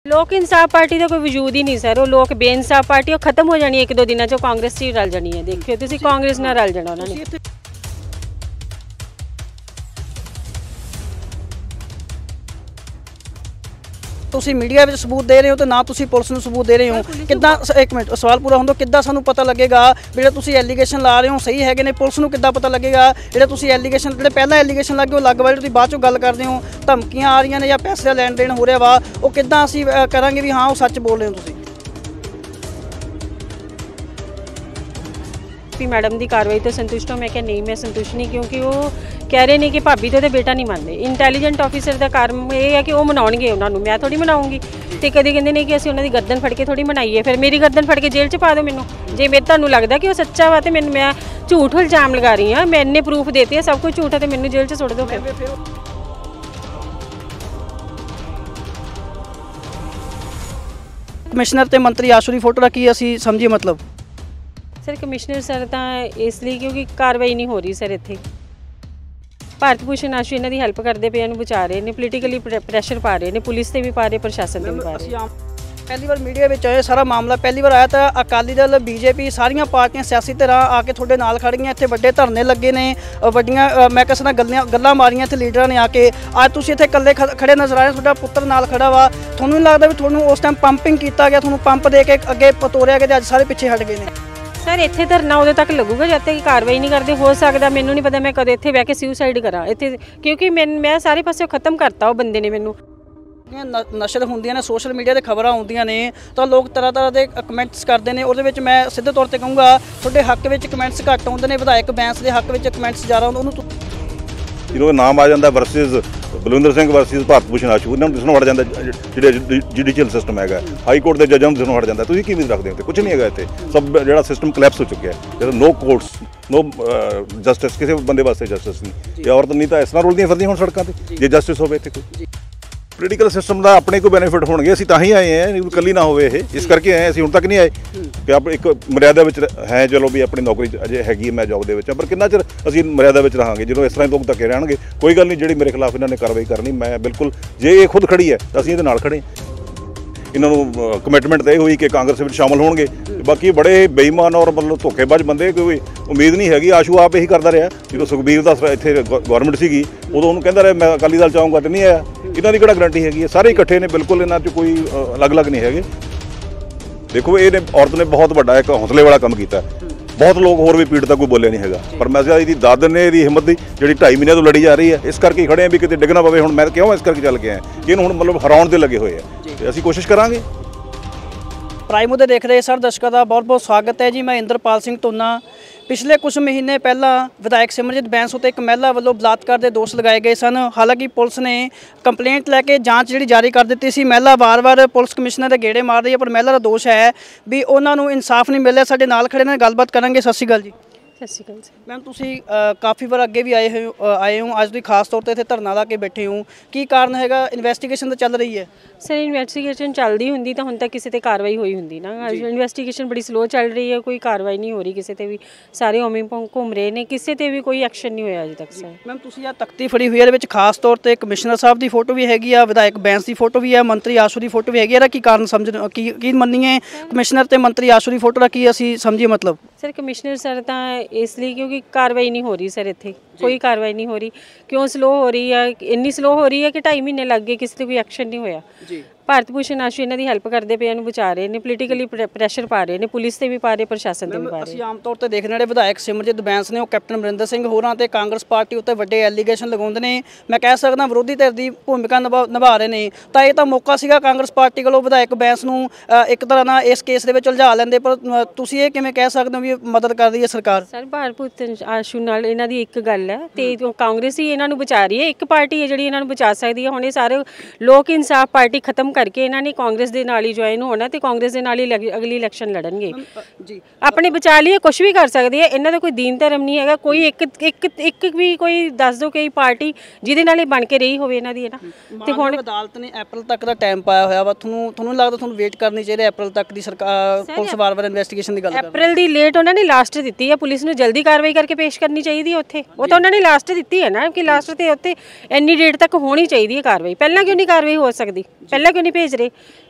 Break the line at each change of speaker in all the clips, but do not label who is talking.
लोक इंसाफ पार्टी का कोई वजूद ही नहीं सर। वो लोक बेइंसाफ पार्टी और खत्म हो जानी है 1-2 दिन कांग्रेस च रल जानी है। देखियो तुसीं कांग्रेस नाल रल जाना उन्होंने।
ਤੁਸੀਂ ਮੀਡੀਆ ਵਿੱਚ ਸਬੂਤ ਦੇ ਰਹੇ ਹੋ ਤੇ ਨਾ ਤੁਸੀਂ ਪੁਲਿਸ ਨੂੰ ਸਬੂਤ ਦੇ ਰਹੇ ਹੋ। ਕਿੱਦਾਂ ਇੱਕ ਮਿੰਟ ਸਵਾਲ ਪੂਰਾ ਹੁੰਦਾ, ਕਿੱਦਾਂ ਸਾਨੂੰ ਪਤਾ ਲੱਗੇਗਾ ਜਿਹੜੇ ਤੁਸੀਂ ਐਲੀਗੇਸ਼ਨ ਲਾ ਰਹੇ ਹੋ ਸਹੀ ਹੈਗੇ ਨੇ? ਪੁਲਿਸ ਨੂੰ ਕਿੱਦਾਂ ਪਤਾ ਲੱਗੇਗਾ ਜਿਹੜੇ ਤੁਸੀਂ ਐਲੀਗੇਸ਼ਨ ਜਿਹੜੇ ਪਹਿਲਾਂ ਐਲੀਗੇਸ਼ਨ ਲੱਗੇ ਉਹ ਲੱਗ ਵਾਲੇ ਤੁਸੀਂ ਬਾਅਦ ਚੋਂ ਗੱਲ ਕਰਦੇ ਹੋ, ਧਮਕੀਆਂ ਆ ਰਹੀਆਂ ਨੇ ਜਾਂ ਪੈਸੇ ਦਾ ਲੈਣ ਦੇਣ ਹੋ ਰਿਹਾ ਵਾ, ਉਹ ਕਿੱਦਾਂ ਅਸੀਂ ਕਰਾਂਗੇ ਵੀ ਹਾਂ ਉਹ ਸੱਚ ਬੋਲ ਰਹੇ ਹੋ ਤੁਸੀਂ?
मैडम की कार्रवाई तो संतुष्ट हो? मैं क्या नहीं, मैं संतुष्ट नहीं, क्योंकि वो कह रहे हैं कि भाभी तो बेटा नहीं मानते। इंटैलीजेंट ऑफिसर का काम ये है कि वो मनाउणगे उन्होंने, मैं थोड़ी मनाऊँगी। तो कभी कहते हैं कि असं उन्होंने गर्दन फड़ के थोड़ी मनाईए, फिर मेरी गर्दन फड़ के जेल च पा दो मैनू। जे मेरे तुहानू लगता कि वो सच्चा वा तो मैं झूठ इल्जाम लगा रही हाँ, मैं इन्ने प्रूफ देते हैं सब कुछ झूठ है तो मैनू जेल च सुट दो। फिर
कमिश्नर ते मंत्री आशू की फोटो की असीं समझिए मतलब
सर कमिश्नर सर तो इसलिए क्योंकि कार्रवाई नहीं हो रही सर। इत्थे भारत भूषण आशू इन्हों की हैल्प करते पे, इन्हूं बचा रहे हैं, पोलीटिकली प्रैशर पा रहे हैं, पुलिस से भी पा रहे, प्रशासन से भी पा रहे।
पहली बार मीडिया में आए सारा मामला, पहली बार आया तो अकाली दल बीजेपी सारिया पार्टियां सियासी धिरां आके थोड़े नाल खड़ गई। इत्थे वड्डे धरने लगे ने, वड्डियां मैं कहना गल्लां मारियां इत्थे लीडरां ने आके। अज तुसीं इत्थे इकल्ले खड़े नज़र आ रहे, तुहाडा पुत्तर नाल खड़ा वा, तुहानूं नहीं लगदा भी तुहानूं उस टाइम पंपिंग किया गया, तुहानूं पंप दे के अगे तोरिया गया, अज सारे पिछे हट गए ने?
सर इत्थे धरना उदों तक लगूगा जब तक कार्रवाई नहीं करते। हो सकता मैनू नहीं पता मैं कदे इत्थे बह के सुसाइड करा इत्थे, क्योंकि मैं सारे पासे खत्म करता वो बंदे ने मैनू।
नशर होंदियां ने, सोशल मीडिया ते खबरां आउंदियां ने तो लोग तरह तरह के कमेंट्स करते हैं। उहदे विच मैं सीधे तौर पर कहूँगा तुहाडे हक में कमेंट्स घट आउंदे ने, विधायक बैंस के हक में कमेंट्स ज़्यादा आउंदे।
जो नाम आ जाता वर्सिस बलविंदर सिंह वर्सिस भारत भूषण आशू, इन्होंने दिसणों हट जाता जो जुडिशियल सिस्टम है, हाई कोर्ट के जजां दिसणों हट जाता। तुसीं की उम्मीद रखते हो? कुछ नहीं है इत्थे, सब जो सिस्टम कलैप्स हो चुका है। जो नो कोर्ट्स नो जस्टिस, किसी बंदे वास्ते जस्टिस नहीं। औरत नहीं तो इस तरह रुलदियां फिरदियां हुण सड़कों ते जे जस्टिस होवे इत्थे कोई। पोलीटिकल सिस्टम का अपने कोई बेनीफिट होणगे, असीं तां ही आए हैं, कल्ली ना होवे ये, इस करके आए असीं हुण तक नहीं आए कि आप एक मर्यादा विच है। चलो भी अपनी नौकरी अजे हैगी, मैं जॉब दे विच, पर किन्ना चिर असीं मर्यादा विच रहांगे जो इस तरह लोग धक्के रहणगे? कोई गल नहीं, जिहड़ी मेरे खिलाफ इन्हां ने कार्रवाई करनी, मैं बिल्कुल जे ये खुद खड़ी है तो असीं इहदे नाल खड़े। इन्होंने कमिटमेंट तो यह हुई कि कांग्रेस में शामिल होंगे, बाकी बड़े बेईमान और मतलब धोखेबाज बंदे, कोई उम्मीद नहीं हैगी। आशू आप यही करता रहा, जो सुखबीर का इतने गवर्नमेंट सी उदों उन्होंने कहता रहा मैं अकाली दल चाहूँगा तो नहीं आया। इन्हों की किहड़ा गारंटी हैगी? सारे इकट्ठे ने, बिल्कुल इन्हों च कोई अलग अलग नहीं है। देखो ये औरत ने बहुत बड़ा एक हौसले वाला काम किया, बहुत लोग होर भी पीड़ित कोई बोलिया नहीं है, पर मैं इसकी दाद ने इसकी हिम्मत की जी 2.5 महीने तो लड़ी जा रही है, इस करके खड़े हैं भी कितने डिगना पवे। हुण मैं क्यों इस करके चल के आए कि इन्होंने मतलब हराउण ते लगे हुए हैं, असीं कोशिश करांगे।
प्राइम मुद्दे देख रहे सर दर्शकों का बहुत बहुत स्वागत है जी। मैं इंद्रपाल सिंह धोना। पिछले कुछ महीने पहला विधायक सिमरजीत बैंस उत्ते एक महिला वालों बलात्कार के दोष लगाए गए सन। हालांकि पुलिस ने कंप्लेंट लैके जांच जी जारी कर दी सी। महिला बार बार पुलिस कमिश्नर के गेड़े मार रही है, पर महिला का दोष है भी उन्होंने इंसाफ नहीं मिल रहा। साडे नाल खड़े ने, गलबात करांगे। सत श्री अकाल जी।
सत श्री अकाल
मैम, तुसीं काफ़ी बार अगे भी आए हो, अज तुसीं खास तौर पर इत्थे धरना ला के बैठे हो, की कारण हैगा? इन्वेस्टिगेशन तो चल रही है
सर। इन्वेस्टिगेशन चलती होंदी तो हुण तक किसी ते कार्रवाई हुई होंदी ना। इन्वेस्टिगेशन बड़ी स्लो चल रही है, कोई कार्रवाई नहीं हो रही किसी ते भी, सारे उवें घूम रहे हैं, किसी ते भी कोई एक्शन नहीं होया अजे तक सर।
मैम तुसीं आ तख्ती फड़ी हुई है, खास तौर पर कमिश्नर साहब की फोटो भी हैगी, विधायक बैंस की फोटो भी है, मंत्री आशू की फोटो भी हैगी। की कारण समझ की मन्नीए कमिश्नर ते मंत्री आशू की फोटो का की असीं समझिए मतलब?
सर कमिश्नर सर तो इसलिए क्योंकि कार्रवाई नहीं हो रही सर। इत्थे कोई कार्रवाई नहीं हो रही। क्यों स्लो हो रही है? इन्नी स्लो हो रही है कि 2.5 महीने लग गए, किसी कोई एक्शन नहीं होया। भारत भूषण आशू इन्हों की हैल्प करते पे, इन्हूं बचा रहे हैं, पोलीटिकली प्रैशर पा रहे हैं, पुलिस से भी पा रहे, प्रशासन से भी पा रहे।
आम तौर पर देखने वाले विधायक सिमरजीत बैंस ने कैप्टन अमरिंदर सिंह होरां ते कांग्रेस पार्टी उत्ते वड्डे एलीगेशन लगाउंदे ने, मैं कह सकदा विरोधी धिर की भूमिका निभा रहे हैं। तो यह तो मौका सीगा कांग्रेस पार्टी कोलों विधायक बैंस नूं एक तरह ना इस केस दे विच उलझा लैंदे, पर तुसीं ये किवें कह सकदे हो भी मदद कर रही है सरकार? सर
भारत भूषण आशू नाल इन्हां दी एक गल है तो कांग्रेस ही इन्हां नूं बचा रही है। एक पार्टी है जिहड़ी इन्हां नूं बचा सकदी है। हुण ये सारे लोक इंसाफ पार्टी खत्म करके इन्हां ने कांग्रेस दे नाल ही ज्वाइन होना ते कांग्रेस दे नाल ही अगली इलैक्शन लड़नगे जी। अपने बचा लिए कुछ भी कर सकती है। इन्हां दा कोई दीन धर्म नहीं है। कोई एक भी कोई दस दो कोई पार्टी जिहदे नाल बन के रही होवे इन्हां दी है ना। ते हुण
अदालत ने अप्रैल तक दा टाइम पाया होया वा, तुहानूं लगदा तुहानूं वेट करनी चाहिए अप्रैल तक दी सरकार? पुलिस बार-बार इन्वेस्टिगेशन दी गल
अप्रैल दी लेट उन्होंने लास्ट दी है, पुलिस नूं जल्दी कार्रवाई करके पेश करनी चाहिए उत्थे। वो तो उन्होंने लास्ट दी है ना कि लास्ट ते उत्थे इन्नी डेट तक होनी चाहिए कार्रवाई। पहला क्यों नहीं कार्रवाई हो सकती? पहला क्यों नहीं भेज रहे?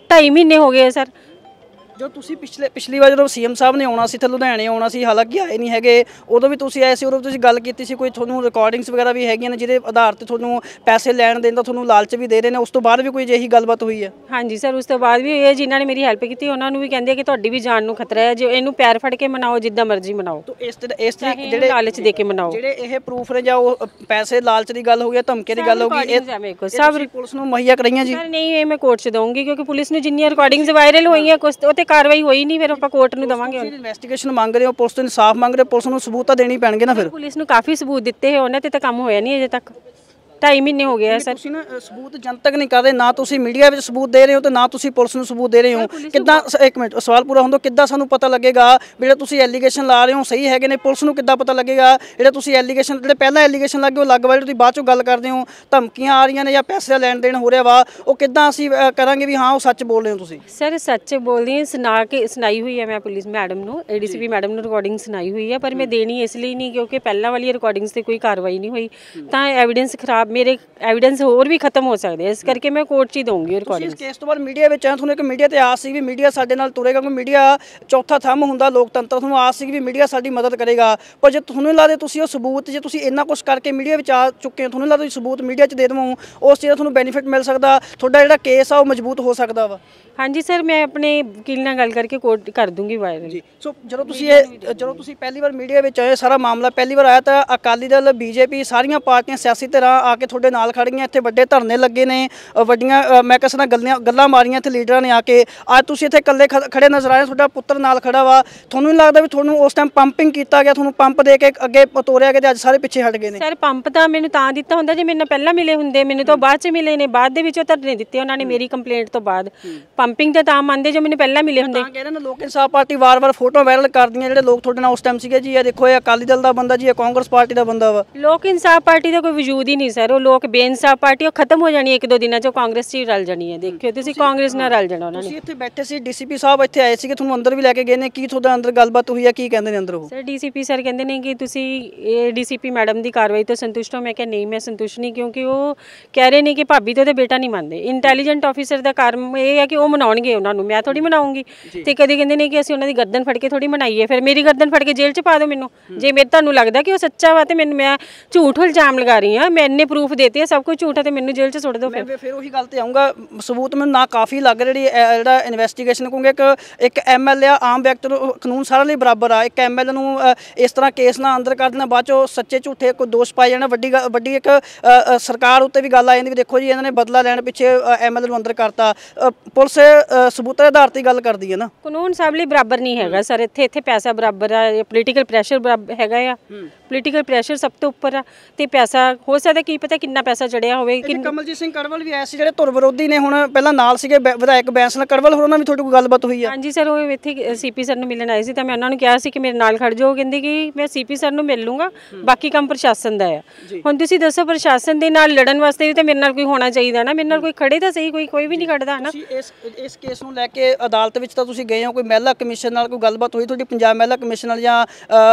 2.5 ਮਹੀਨੇ ਹੋ ਗਏ ਸਰ।
ਜੋ ਤੁਸੀਂ ਪਿਛਲੀ ਵਾਰ ਜਦੋਂ ਸੀਐਮ ਸਾਹਿਬ ਨੇ ਆਉਣਾ ਸੀ ਤੇ ਲੁਧਿਆਣੇ ਆਉਣਾ ਸੀ, ਹਾਲਾਂਕਿ ਆਏ ਨਹੀਂ ਹੈਗੇ, ਉਦੋਂ ਵੀ ਤੁਸੀਂ ਆਏ ਸੀ, ਉਦੋਂ ਤੁਸੀਂ ਗੱਲ ਕੀਤੀ ਸੀ ਕੋਈ ਤੁਹਾਨੂੰ ਰਿਕਾਰਡਿੰਗਸ ਵਗੈਰਾ ਵੀ ਹੈਗੀਆਂ ਨੇ ਜਿਹਦੇ ਆਧਾਰ ਤੇ ਤੁਹਾਨੂੰ ਪੈਸੇ ਲੈਣ ਦੇਣ ਦਾ ਤੁਹਾਨੂੰ ਲਾਲਚ ਵੀ ਦੇ ਰਹੇ ਨੇ, ਉਸ ਤੋਂ ਬਾਅਦ ਵੀ ਕੋਈ ਅਜਿਹੀ ਗੱਲਬਾਤ ਹੋਈ ਹੈ?
ਹਾਂਜੀ ਸਰ, ਉਸ ਤੋਂ ਬਾਅਦ ਵੀ ਇਹ ਜਿਨ੍ਹਾਂ ਨੇ ਮੇਰੀ ਹੈਲਪ ਕੀਤੀ ਉਹਨਾਂ ਨੂੰ ਵੀ ਕਹਿੰਦੇ ਕਿ ਤੁਹਾਡੀ ਵੀ ਜਾਨ ਨੂੰ ਖਤਰਾ ਹੈ, ਜੋ ਇਹਨੂੰ ਪੈਰ ਫੜ ਕੇ ਮਨਾਓ, ਜਿੱਦਾਂ ਮਰਜ਼ੀ ਮਨਾਓ,
ਇਸ
ਜਿਹੜੇ ਲਾਲਚ ਦੇ ਕੇ ਮਨਾਓ।
ਜਿਹੜੇ ਇਹ ਪ੍ਰੂਫ ਨੇ ਜਾਂ ਉਹ ਪੈਸੇ ਲਾਲਚ ਦੀ ਗੱਲ ਹੋ ਗਈ, ਧਮਕੇ ਦੀ ਗੱਲ ਹੋ ਗਈ, ਇਹ ਸਭ ਪੁਲਿਸ ਨੂੰ ਮੁਹੱਈਆ ਕਰਾਈਆਂ ਜੀ?
ਸਰ ਨਹੀਂ, ਇਹ ਮੈਂ ਕੋਰਟ 'ਚ ਦਊਂਗੀ ਕਿਉਂਕਿ ਪੁਲਿਸ ਨੂੰ ਜਿੰਨੀਆਂ ਰਿਕਾਰਡਿੰਗਸ ਵਾਇਰਲ ਹੋਈਆਂ ਕੁਝ ਉਹ ਤੇ ਕਾਰਵਾਈ ਹੋਈ ਨਹੀਂ, ਫਿਰ ਆਪਾਂ ਕੋਰਟ ਨੂੰ ਦਵਾਂਗੇ।
ਇਨਵੈਸਟੀਗੇਸ਼ਨ ਮੰਗ ਰਹੇ ਹੋ, ਪੁਲਿਸ ਤੋਂ ਇਨਸਾਫ ਮੰਗ ਰਹੇ ਹੋ, ਪੁਲਿਸ ਨੂੰ ਸਬੂਤ ਤਾਂ ਦੇਣੀ ਪੈਣਗੇ ਨਾ ਫਿਰ?
ਪੁਲਿਸ ਨੂੰ ਕਾਫੀ ਸਬੂਤ ਦਿੱਤੇ ਹੈ, ਉਹਨਾਂ ਤੇ ਤਾਂ ਕੰਮ ਹੋਇਆ ਨਹੀਂ ਅਜੇ ਤੱਕ। 2.5 ਮਹੀਨੇ ਹੋ ਗਏ ਆ ਸਰ।
ਤੁਸੀਂ ਨਾ ਸਬੂਤ ਜਨਤਕ ਨਹੀਂ ਕਰ ਰਹੇ, ਨਾ ਤੁਸੀਂ ਮੀਡੀਆ ਵਿੱਚ ਸਬੂਤ ਦੇ ਰਹੇ ਹੋ ਤੇ ਨਾ ਤੁਸੀਂ ਪੁਲਿਸ ਨੂੰ ਸਬੂਤ ਦੇ ਰਹੇ ਹੋ। ਕਿੱਦਾਂ, ਇੱਕ ਮਿੰਟ ਸਵਾਲ ਪੂਰਾ ਹੁੰਦਾ, ਕਿੱਦਾਂ ਸਾਨੂੰ ਪਤਾ ਲੱਗੇਗਾ ਜਿਹੜੇ ਤੁਸੀਂ ਐਲੀਗੇਸ਼ਨ ਲਾ ਰਹੇ ਹੋ ਸਹੀ ਹੈਗੇ ਨੇ? ਪੁਲਿਸ ਨੂੰ ਕਿੱਦਾਂ ਪਤਾ ਲੱਗੇਗਾ ਜਿਹੜੇ ਤੁਸੀਂ ਐਲੀਗੇਸ਼ਨ, ਜਿਹੜੇ ਪਹਿਲਾਂ ਐਲੀਗੇਸ਼ਨ ਲੱਗੇ ਉਹ ਲੱਗ ਵਾਲੇ ਤੁਸੀਂ ਬਾਅਦ ਚੋਂ ਗੱਲ ਕਰਦੇ ਹੋ, ਧਮਕੀਆਂ ਆ ਰਹੀਆਂ ਨੇ ਜਾਂ ਪੈਸੇ ਦਾ ਲੈਣ ਦੇਣ ਹੋ ਰਿਹਾ ਵਾ, ਉਹ ਕਿੱਦਾਂ ਅਸੀਂ ਕਰਾਂਗੇ ਵੀ ਹਾਂ ਉਹ ਸੱਚ ਬੋਲ ਰਹੇ ਹੋ ਤੁਸੀਂ?
ਸਰ ਸੱਚ ਬੋਲਦੀ ਹਾਂ, ਸੁਣਾਈ ਹੋਈ ਹੈ ਮੈਂ ਪੁਲਿਸ ਮੈਡਮ ਨੂੰ, ADCP ਮੈਡਮ ਨੂੰ ਰਿਕਾਰਡਿੰਗ ਸੁਣਾਈ ਹੋਈ ਹੈ, ਪਰ ਮੈਂ ਦੇਣੀ ਇਸ ਲਈ ਨਹੀਂ ਕਿਉਂਕਿ ਪਹਿਲਾਂ ਵਾਲੀ ਰਿਕਾਰਡਿੰਗਸ ਤੇ ਕੋਈ ਕਾਰਵਾਈ ਨਹੀਂ ਹੋਈ, ਤਾਂ ਐਵੀਡੈਂਸ ਖਰਾਬ, ਮੇਰੇ ਐਵੀਡੈਂਸ ਹੋਰ ਵੀ ਖਤਮ ਹੋ ਸਕਦੇ, ਇਸ ਕਰਕੇ ਮੈਂ ਕੋਰਟ 'ਚ ਹੀ ਦਊਂਗੀ ਰਿਕਾਰਡਿੰਗ।
ਇਸ ਕੇਸ ਤੋਂ ਬਾਅਦ ਮੀਡੀਆ ਵਿੱਚ ਆਇਆ, ਤੁਹਾਨੂੰ ਇੱਕ ਮੀਡੀਆ ਤੇ ਆਸ ਸੀ ਵੀ ਮੀਡੀਆ ਸਾਡੇ ਨਾਲ ਤੁਰੇਗਾ, ਕਿਉਂਕਿ ਮੀਡੀਆ ਚੌਥਾ ਥੰਮ ਹੁੰਦਾ ਲੋਕਤੰਤਰ, ਤੁਹਾਨੂੰ ਆਸ ਸੀ ਵੀ ਮੀਡੀਆ ਸਾਡੀ ਮਦਦ ਕਰੇਗਾ, ਪਰ ਜੇ ਤੁਹਾਨੂੰ ਲੱਗਦਾ ਤੁਸੀਂ ਉਹ ਸਬੂਤ, ਜੇ ਤੁਸੀਂ ਇੰਨਾ ਕੁਝ ਕਰਕੇ ਮੀਡੀਆ ਵਿੱਚ ਆ ਚੁੱਕੇ ਹੋ, ਤੁਹਾਨੂੰ ਲੱਗਦਾ ਤੁਸੀਂ ਸਬੂਤ ਮੀਡੀਆ 'ਚ ਦੇ ਦੇਵੋ, ਉਸ ਚੀਜ਼ ਦਾ ਤੁਹਾਨੂੰ ਬੈਨੀਫਿਟ ਮਿਲ ਸਕਦਾ, ਤੁਹਾਡਾ ਜਿਹੜਾ ਕੇਸ ਆ ਉਹ ਮਜ਼ਬੂਤ ਹੋ ਸਕਦਾ ਵਾ?
ਹਾਂਜੀ ਸਰ, ਮੈਂ ਆਪਣੇ ਵਕੀਲ ਨਾਲ ਗੱਲ ਕਰਕੇ ਕੋਰਟ ਕਰ ਦੂੰਗੀ ਵਾਇਰਲ ਜੀ।
ਸੋ ਜਦੋਂ ਤੁਸੀਂ ਪਹਿਲੀ ਵਾਰ ਮੀਡੀਆ ਵਿੱਚ ਆਏ, ਸਾਰਾ ਮਾਮਲਾ ਪਹਿਲੀ ਵਾਰ ਆਇਆ ਤਾਂ ਅਕਾਲੀ ਦਲ, BJP ਸਾਰੀਆਂ ਪਾਰਟੀਆਂ ਸਿਆਸੀ ਧਿਰਾਂ ਆ ਕੇ ਤੁਹਾਡੇ ਨਾਲ ਖੜੀਆਂ, ਇੱਥੇ ਵੱਡੇ ਧਰਨੇ ਲੱਗੇ ਨੇ, ਵੱਡੀਆਂ ਮੈਂ ਕਿਸੇ ਨਾਲ ਗੱਲਾਂ ਮਾਰੀਆਂ ਇੱਥੇ ਲੀਡਰਾਂ ਨੇ ਆ ਕੇ, ਅੱਜ ਤੁਸੀਂ ਇੱਥੇ ਇਕੱਲੇ ਖੜੇ ਨਜ਼ਰ ਆਏ, ਤੁਹਾਡਾ ਪੁੱਤਰ ਨਾਲ ਖੜਾ ਵਾ, ਤੁਹਾਨੂੰ ਨਹੀਂ ਲੱਗਦਾ ਵੀ ਤੁਹਾਨੂੰ ਉਸ ਟਾਈਮ ਪੰਪਿੰਗ ਕੀਤਾ ਗਿਆ, ਤੁਹਾਨੂੰ ਪੰਪ ਦੇ ਕੇ ਅੱਗੇ ਤੋਰਿਆ ਗਿਆ ਤੇ ਅੱਜ ਸਾਰੇ ਪਿੱਛੇ ਹਟ ਗਏ ਨੇ?
ਸਰ ਪੰਪ ਤਾਂ ਮੈਨੂੰ ਤਾਂ ਦਿੱਤਾ ਹੁੰਦਾ ਜੇ ਮੇਰੇ ਨਾਲ ਪਹਿਲਾਂ ਮਿਲੇ ਹੁੰਦੇ, ਮੈਨੂੰ ਤਾਂ ਬਾਅਦ 'ਚ ਮਿਲੇ ਨੇ, ਬਾਅਦ ਦੇ ਵਿੱਚ ਉਹ ਧਰਨੇ ਦਿੱਤੇ ਉਹਨਾਂ ਨੇ ਮੇਰੀ ਕੰਪਲੇਂਟ ਤੋਂ ਬਾਅਦ। ਪੰਪਿੰਗ ਤਾਂ ਮੰਨਦੇ ਜੋ ਮੈਨੂੰ ਪਹਿਲਾਂ ਮਿਲੇ ਹੁੰਦੇ।
ਕਹਿ ਰਹੇ ਨੇ ਲੋਕ ਇਨਸਾਫ ਪਾਰਟੀ ਵਾਰ-ਵਾਰ ਫੋਟੋ ਵਾਇਰਲ ਕਰਦੀਆਂ, ਜਿਹੜੇ ਲੋਕ ਤੁਹਾਡੇ ਨਾਲ ਉਸ ਟਾਈਮ ਸੀਗੇ ਜੀ, ਇਹ ਦੇਖੋ ਇਹ ਅਕਾਲੀ ਦਲ ਦਾ ਬੰਦਾ ਜੀ, ਇਹ ਕਾਂਗਰਸ ਪਾਰਟੀ ਦਾ ਬੰਦਾ ਵਾ।
ਲੋਕ ਇਨਸਾਫ ਪਾਰਟੀ ਦਾ ਕੋਈ ਵਜੂਦ ਹੀ ਨਹੀਂ ਸਰ, ਉਹ ਲੋਕ ਬੇਇਨਸਾਫ ਪਾਰਟੀ, ਉਹ ਖਤਮ ਹੋ ਜਾਣੀ 1-2 ਦਿਨਾਂ 'ਚ, ਕਾਂਗਰਸ 'ਚ ਹੀ ਰਲ ਜਾਣੀ ਹੈ। ਦੇਖਿਓ ਤੁਸੀਂ ਕਾਂਗਰਸ ਨਾਲ ਰਲ ਜਾਣਾ ਉਹਨਾਂ ਨੇ।
ਤੁਸੀਂ ਇੱਥੇ ਬੈਠੇ ਸੀ, DCP ਸਾਹਿਬ ਇੱਥੇ ਆਏ ਸੀਗੇ, ਤੁਹਾਨੂੰ ਅੰਦਰ ਵੀ ਲੈ ਕੇ ਗਏ ਨੇ, ਕੀ ਤੁਹਾਡਾ ਅੰਦਰ ਗੱਲਬਾਤ ਹੋਈ ਹੈ, ਕੀ ਕਹਿੰਦੇ ਨੇ ਅੰਦਰ ਉਹ?
ਸਰ DCP ਸਰ ਕਹਿੰਦੇ ਨੇ ਕਿ ਤੁਸੀਂ ਇਹ DCP ਮੈਡਮ ਦੀ ਕਾਰਵਾਈ ਤੋਂ ਸੰਤੁਸ਼ਟ ਹੋ? ਮੈਂ ਕਿਹਾ ਨਹੀਂ, ਮੈਂ ਸੰਤੁਸ਼ਟ ਨਹੀਂ, ਕਿਉਂਕਿ ਉਹ ਕਹਿ ਰਹੇ ਨੇ ਕਿ ਭਾਬੀ ਤੇ ਉਹਦੇ ਬੇਟਾ ਨਹੀਂ ਮੰਨਦੇ। ਇੰਟੈਲੀਜੈਂਟ ਆਫੀਸਰ ਦਾ ਕਾਰਨ ਇਹ ਹੈ ਕਿ ਉਹ ਮਨਾਉਣਗੇ ਉਹਨਾਂ ਨੂੰ, ਮੈਂ ਥੋੜੀ ਮਨਾਉਂਗੀ। ਤੇ ਕਦੇ ਕਹਿੰਦੇ ਨੇ ਕਿ ਅਸੀਂ ਉਹਨਾਂ ਦੀ ਗਰਦਨ ਫੜ ਕੇ ਥੋੜੀ ਮਨਾਈਏ, ਫਿਰ ਮੇਰੀ ਗਰਦਨ ਫੜ ਕੇ ਜੇਲ੍ਹ 'ਚ ਪਾ ਦਿਓ ਮੈਨੂੰ, ਜੇ ਮੇਰੇ ਤੁਹਾਨੂੰ ਲੱਗਦਾ ਕਿ ਉਹ ਸੱਚਾ ਵਾ ਤੇ ਮੈਨੂੰ, ਮੈਂ ਝੂਠ ਇਲਜ਼ਾਮ ਲਗਾ ਰਹੀ ਹਾਂ, ਮੈਂ ਇੰਨੇ ਪ੍ਰੂਫ ਦੇਤੇ ਆ, ਸਭ ਕੁਝ ਝੂਠ ਹੈ ਤੇ ਮੈਨੂੰ ਜੇਲ੍ਹ 'ਚ ਸੁੱਟ ਦਿਓ।
ਫਿਰ ਉਹੀ ਗੱਲ ਤੇ ਆਉਂਗਾ, ਸਬੂਤ ਮੈਨੂੰ ਨਾ ਕਾਫੀ ਲੱਗ ਰਿਹਾ ਜਿਹੜਾ ਇਨਵੈਸਟੀਗੇਸ਼ਨ, ਕਿਉਂਕਿ ਇੱਕ MLA ਆਮ ਵਿਅਕਤੀ ਨੂੰ ਕਾਨੂੰਨ ਸਾਰਿਆਂ ਲਈ ਬਰਾਬਰ ਆ, ਇੱਕ MLA ਨੂੰ ਇਸ ਤਰ੍ਹਾਂ ਕੇਸ ਨਾਲ ਅੰਦਰ ਕਰ ਦੇਣਾ, ਬਾਅਦ ਚੋਂ ਸੱਚੇ ਝੂਠੇ ਕੋਈ ਦੋਸ਼ ਪਾਏ ਜਾਣਾ, ਵੱਡੀ ਇੱਕ ਸਰਕਾਰ ਉੱਤੇ ਵੀ ਗੱਲ ਆ ਜਾਂਦੀ ਵੀ ਦੇਖੋ ਜੀ ਇਹਨਾਂ ਨੇ ਬਦਲਾ ਲੈਣ ਪਿੱਛੇ MLA ਨੂੰ ਅੰਦਰ ਕਰਤਾ। ਪੁਲਿਸ ਸਬੂਤਾਂ ਦੇ ਆਧਾਰ ਤੇ ਗੱਲ ਕਰਦੀ ਹੈ ਨਾ,
ਕਾਨੂੰਨ ਸਭ ਲਈ ਬਰਾਬਰ ਨਹੀਂ ਹੈਗਾ ਸਰ, ਇੱਥੇ ਪੈਸਾ ਬਰਾਬਰ ਆ, ਪੋਲੀਟੀਕਲ ਪ੍ਰੈਸ਼ਰ ਹੈਗਾ ਆ, ਪੋਲੀਟੀਕਲ ਪ੍ਰੈਸ਼ਰ ਸਭ ਤੋਂ ਉੱਪਰ ਆ, ਤੇ ਪੈਸਾ ਹੋ ਸਕਦਾ ਕੀ ਪਤਾ ਕਿੰਨਾ ਪੈਸਾ ਚੜਿਆ ਹੋਵੇ।
ਕਮਲਜੀਤ ਸਿੰਘ ਕੜਵਲ ਵੀ ਆਏ ਸੀ ਜਿਹੜੇ ਧੁਰ ਵਿਰੋਧੀ ਨੇ, ਹੁਣ ਪਹਿਲਾਂ ਨਾਲ ਸੀਗੇ ਵਿਧਾਇਕ ਬੈਂਸ ਨਾਲ, ਕੜਵਲ ਹੋਰਾਂ ਨਾਲ ਵੀ ਤੁਹਾਡੀ ਕੋਈ ਗੱਲਬਾਤ ਹੋਈ ਆ?
ਹਾਂਜੀ ਸਰ, ਉਹ ਇੱਥੇ CP ਸਰ ਨੂੰ ਮਿਲਣ ਆਏ ਸੀ ਤਾਂ ਮੈਂ ਉਹਨਾਂ ਨੂੰ ਕਿਹਾ ਸੀ ਕਿ ਮੇਰੇ ਨਾਲ ਖੜ ਜਾਓ, ਕਹਿੰਦੇ ਕਿ ਮੈਂ CP ਸਰ ਨੂੰ ਮਿਲ ਲੂੰਗਾ, ਬਾਕੀ ਕੰਮ ਪ੍ਰਸ਼ਾਸਨ ਦਾ ਆ। ਹੁਣ ਤੁਸੀਂ ਦੱਸੋ, ਪ੍ਰਸ਼ਾਸਨ ਦੇ ਨਾਲ ਲੜਨ ਵਾਸਤੇ ਵੀ ਤਾਂ ਮੇਰੇ ਨਾਲ ਕੋਈ ਹੋਣਾ ਚਾਹੀਦਾ ਨਾ, ਮੇਰੇ ਨਾਲ ਕੋਈ ਖੜੇ ਤਾਂ ਸਹੀ, ਕੋਈ ਵੀ ਨਹੀਂ ਖੜਦਾ ਨਾ।
ਇਸ ਕੇਸ ਨੂੰ ਲੈ ਕੇ ਅਦਾਲਤ ਵਿੱਚ ਤਾਂ ਤੁਸੀਂ ਗਏ ਹੋ, ਕੋਈ ਮਹਿਲਾ ਕਮਿਸ਼ਨ ਨਾਲ ਕੋਈ ਗੱਲਬਾਤ ਹੋਈ ਤੁਹਾਡੀ, ਪੰਜਾਬ ਮਹਿਲਾ ਕਮਿਸ਼ਨ ਨਾਲ ਜਾਂ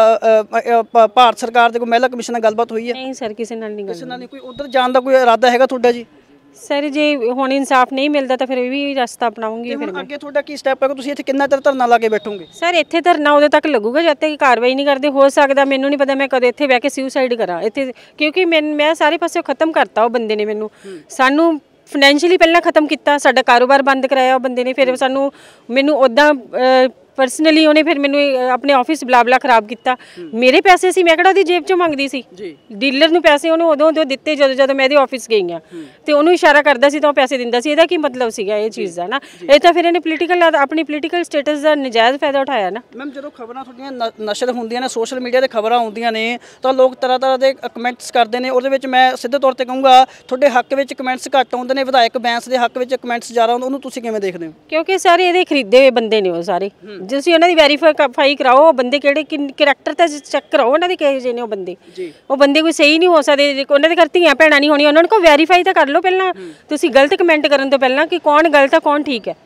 ਭਾਰਤ ਸਰਕਾਰ ਦੇ ਕੋਈ ਮਹਿਲਾ ਕਮਿਸ਼ਨ ਨਾਲ ਗੱਲਬਾਤ ਹੋਈ ਹੈ?
ਨਹੀਂ ਸਰ, ਕਿਸੇ ਨਾਲ ਨਹੀਂ ਗੱਲ।
ਕਿਸੇ ਨਾਲ ਨਹੀਂ? ਕੋਈ ਉਧਰ ਜਾਣ ਦਾ ਕੋਈ ਇਰਾਦਾ ਹੈਗਾ ਤੁਹਾਡਾ ਜੀ?
ਸਰ ਜੇ ਹੁਣ ਇਨਸਾਫ ਨਹੀਂ ਮਿਲਦਾ ਤਾਂ ਫਿਰ ਇਹ ਵੀ ਰਸਤਾ ਅਪਣਾਉਂਗੀ। ਫਿਰ
ਅੱਗੇ ਤੁਹਾਡਾ ਕੀ ਸਟੈਪ ਹੈ? ਤੁਸੀਂ ਇੱਥੇ ਕਿੰਨਾ ਚਿਰ ਧਰਨਾ ਲਾ ਕੇ ਬੈਠੋਗੇ?
ਸਰ ਇੱਥੇ ਧਰਨਾ ਉਦੋਂ ਤੱਕ ਲੱਗੂਗਾ ਜਦ ਤੱਕ ਕਾਰਵਾਈ ਨਹੀਂ ਕਰਦੇ। ਹੋ ਸਕਦਾ, ਮੈਨੂੰ ਨਹੀਂ ਪਤਾ, ਮੈਂ ਕਦੇ ਇੱਥੇ ਬਹਿ ਕੇ ਸੁਸਾਈਡ ਕਰਾਂ ਇੱਥੇ, ਕਿਉਂਕਿ ਮੈਂ ਸਾਰੇ ਪਾਸੇ ਖਤਮ ਕਰਤਾ ਉਹ ਬੰਦੇ ਨੇ ਮੈਨੂੰ। ਸਾਨੂੰ ਫਾਈਨੈਂਸ਼ੀਅਲੀ ਪਹਿਲਾਂ ਖਤਮ ਕੀਤਾ, ਸਾਡਾ ਕਾਰੋਬਾਰ ਬੰਦ ਕਰਾਇਆ ਉਹ ਬੰਦੇ ਨੇ, ਫਿਰ ਮੈਨੂੰ ਉੱਦਾਂ ਪਰਸਨਲੀ ਉਹਨੇ ਫਿਰ ਮੈਨੂੰ ਆਪਣੇ ਆਫਿਸ ਬਲਾ ਖਰਾਬ ਕੀਤਾ। ਮੇਰੇ ਪੈਸੇ ਸੀ, ਮੈਂ ਕਿਹੜਾ ਉਹਦੀ ਜੇਬ ਚੋਂ ਮੰਗਦੀ ਸੀ? ਡੀਲਰ ਨੂੰ ਪੈਸੇ ਉਹਨੂੰ ਉਦੋਂ ਦਿੱਤੇ ਜਦੋਂ ਮੈਂ ਇਹਦੇ ਆਫਿਸ ਗਈ ਆ, ਤੇ ਉਹਨੂੰ ਇਸ਼ਾਰਾ ਕਰਦਾ ਸੀ ਤਾਂ ਉਹ ਪੈਸੇ ਦਿੰਦਾ ਸੀ। ਇਹਦਾ ਕੀ ਮਤਲਬ ਸੀਗਾ ਇਹ ਚੀਜ਼ ਦਾ ਨਾ? ਇਹ ਤਾਂ ਫਿਰ ਇਹਨੇ ਆਪਣੀ ਪੋਲੀਟੀਕਲ ਸਟੇਟਸ ਦਾ ਨਜਾਇਜ਼ ਫਾਇਦਾ ਉਠਾਇਆ ਨਾ।
ਮੈਮ ਜਦੋਂ ਖਬਰਾਂ ਤੁਹਾਡੀਆਂ ਨਸ਼ਰ ਹੁੰਦੀਆਂ ਨੇ, ਸੋਸ਼ਲ ਮੀਡੀਆ ਤੇ ਖਬਰਾਂ ਆਉਂਦੀਆਂ ਨੇ, ਤਾਂ ਲੋਕ ਤਰ੍ਹਾਂ ਦੇ ਕਮੈਂਟਸ ਕਰਦੇ ਨੇ। ਉਹਦੇ ਵਿੱਚ ਮੈਂ ਸਿੱਧੇ ਤੌਰ ਤੇ ਕਹੂੰਗਾ ਤੁਹਾਡੇ ਹੱਕ ਵਿੱਚ ਕਮੈਂਟਸ ਘੱਟ ਆਉਂਦੇ ਨੇ, ਵਿਧਾਇਕ ਬੈਂਸ ਦੇ ਹੱਕ ਵਿੱਚ ਕਮੈਂਟਸ ਜ਼ਿਆਦਾ ਆਉਂਦੇ, ਉਹਨੂੰ ਤੁਸੀਂ ਕਿਵੇਂ ਦੇਖਦੇ ਹੋ?
ਕਿਉਂਕਿ ਸਾਰੇ ਇਹਦੇ ਖਰੀਦੇ ਹੋਏ ਬੰਦੇ ਨੇ, ਉਹ ਸਾਰੇ ਤੁਸੀਂ ਉਹਨਾਂ ਦੀ ਵੈਰੀਫਾਈ ਕਰਾਓ, ਉਹ ਬੰਦੇ ਕਿਹੜੇ ਕਰੈਕਟਰ ਤਾਂ ਚੈੱਕ ਕਰਾਓ ਉਹਨਾਂ ਦੇ ਕਿਹੋ ਜਿਹੇ ਨੇ ਉਹ ਬੰਦੇ। ਉਹ ਬੰਦੇ ਕੋਈ ਸਹੀ ਨਹੀਂ ਹੋ ਸਕਦੇ, ਉਹਨਾਂ ਦੇ ਘਰ ਧੀਆਂ ਭੈਣਾਂ ਨਹੀਂ ਹੋਣੀਆਂ, ਉਹਨਾਂ ਨੂੰ ਕੋਈ ਵੈਰੀਫਾਈ ਤਾਂ ਕਰ ਲਓ ਪਹਿਲਾਂ। ਤੁਸੀਂ ਗਲਤ ਕਮੈਂਟ ਕਰਨ ਤੋਂ ਪਹਿਲਾਂ ਕਿ ਕੌਣ ਗਲਤ ਆ ਕੌਣ ਠੀਕ ਹੈ।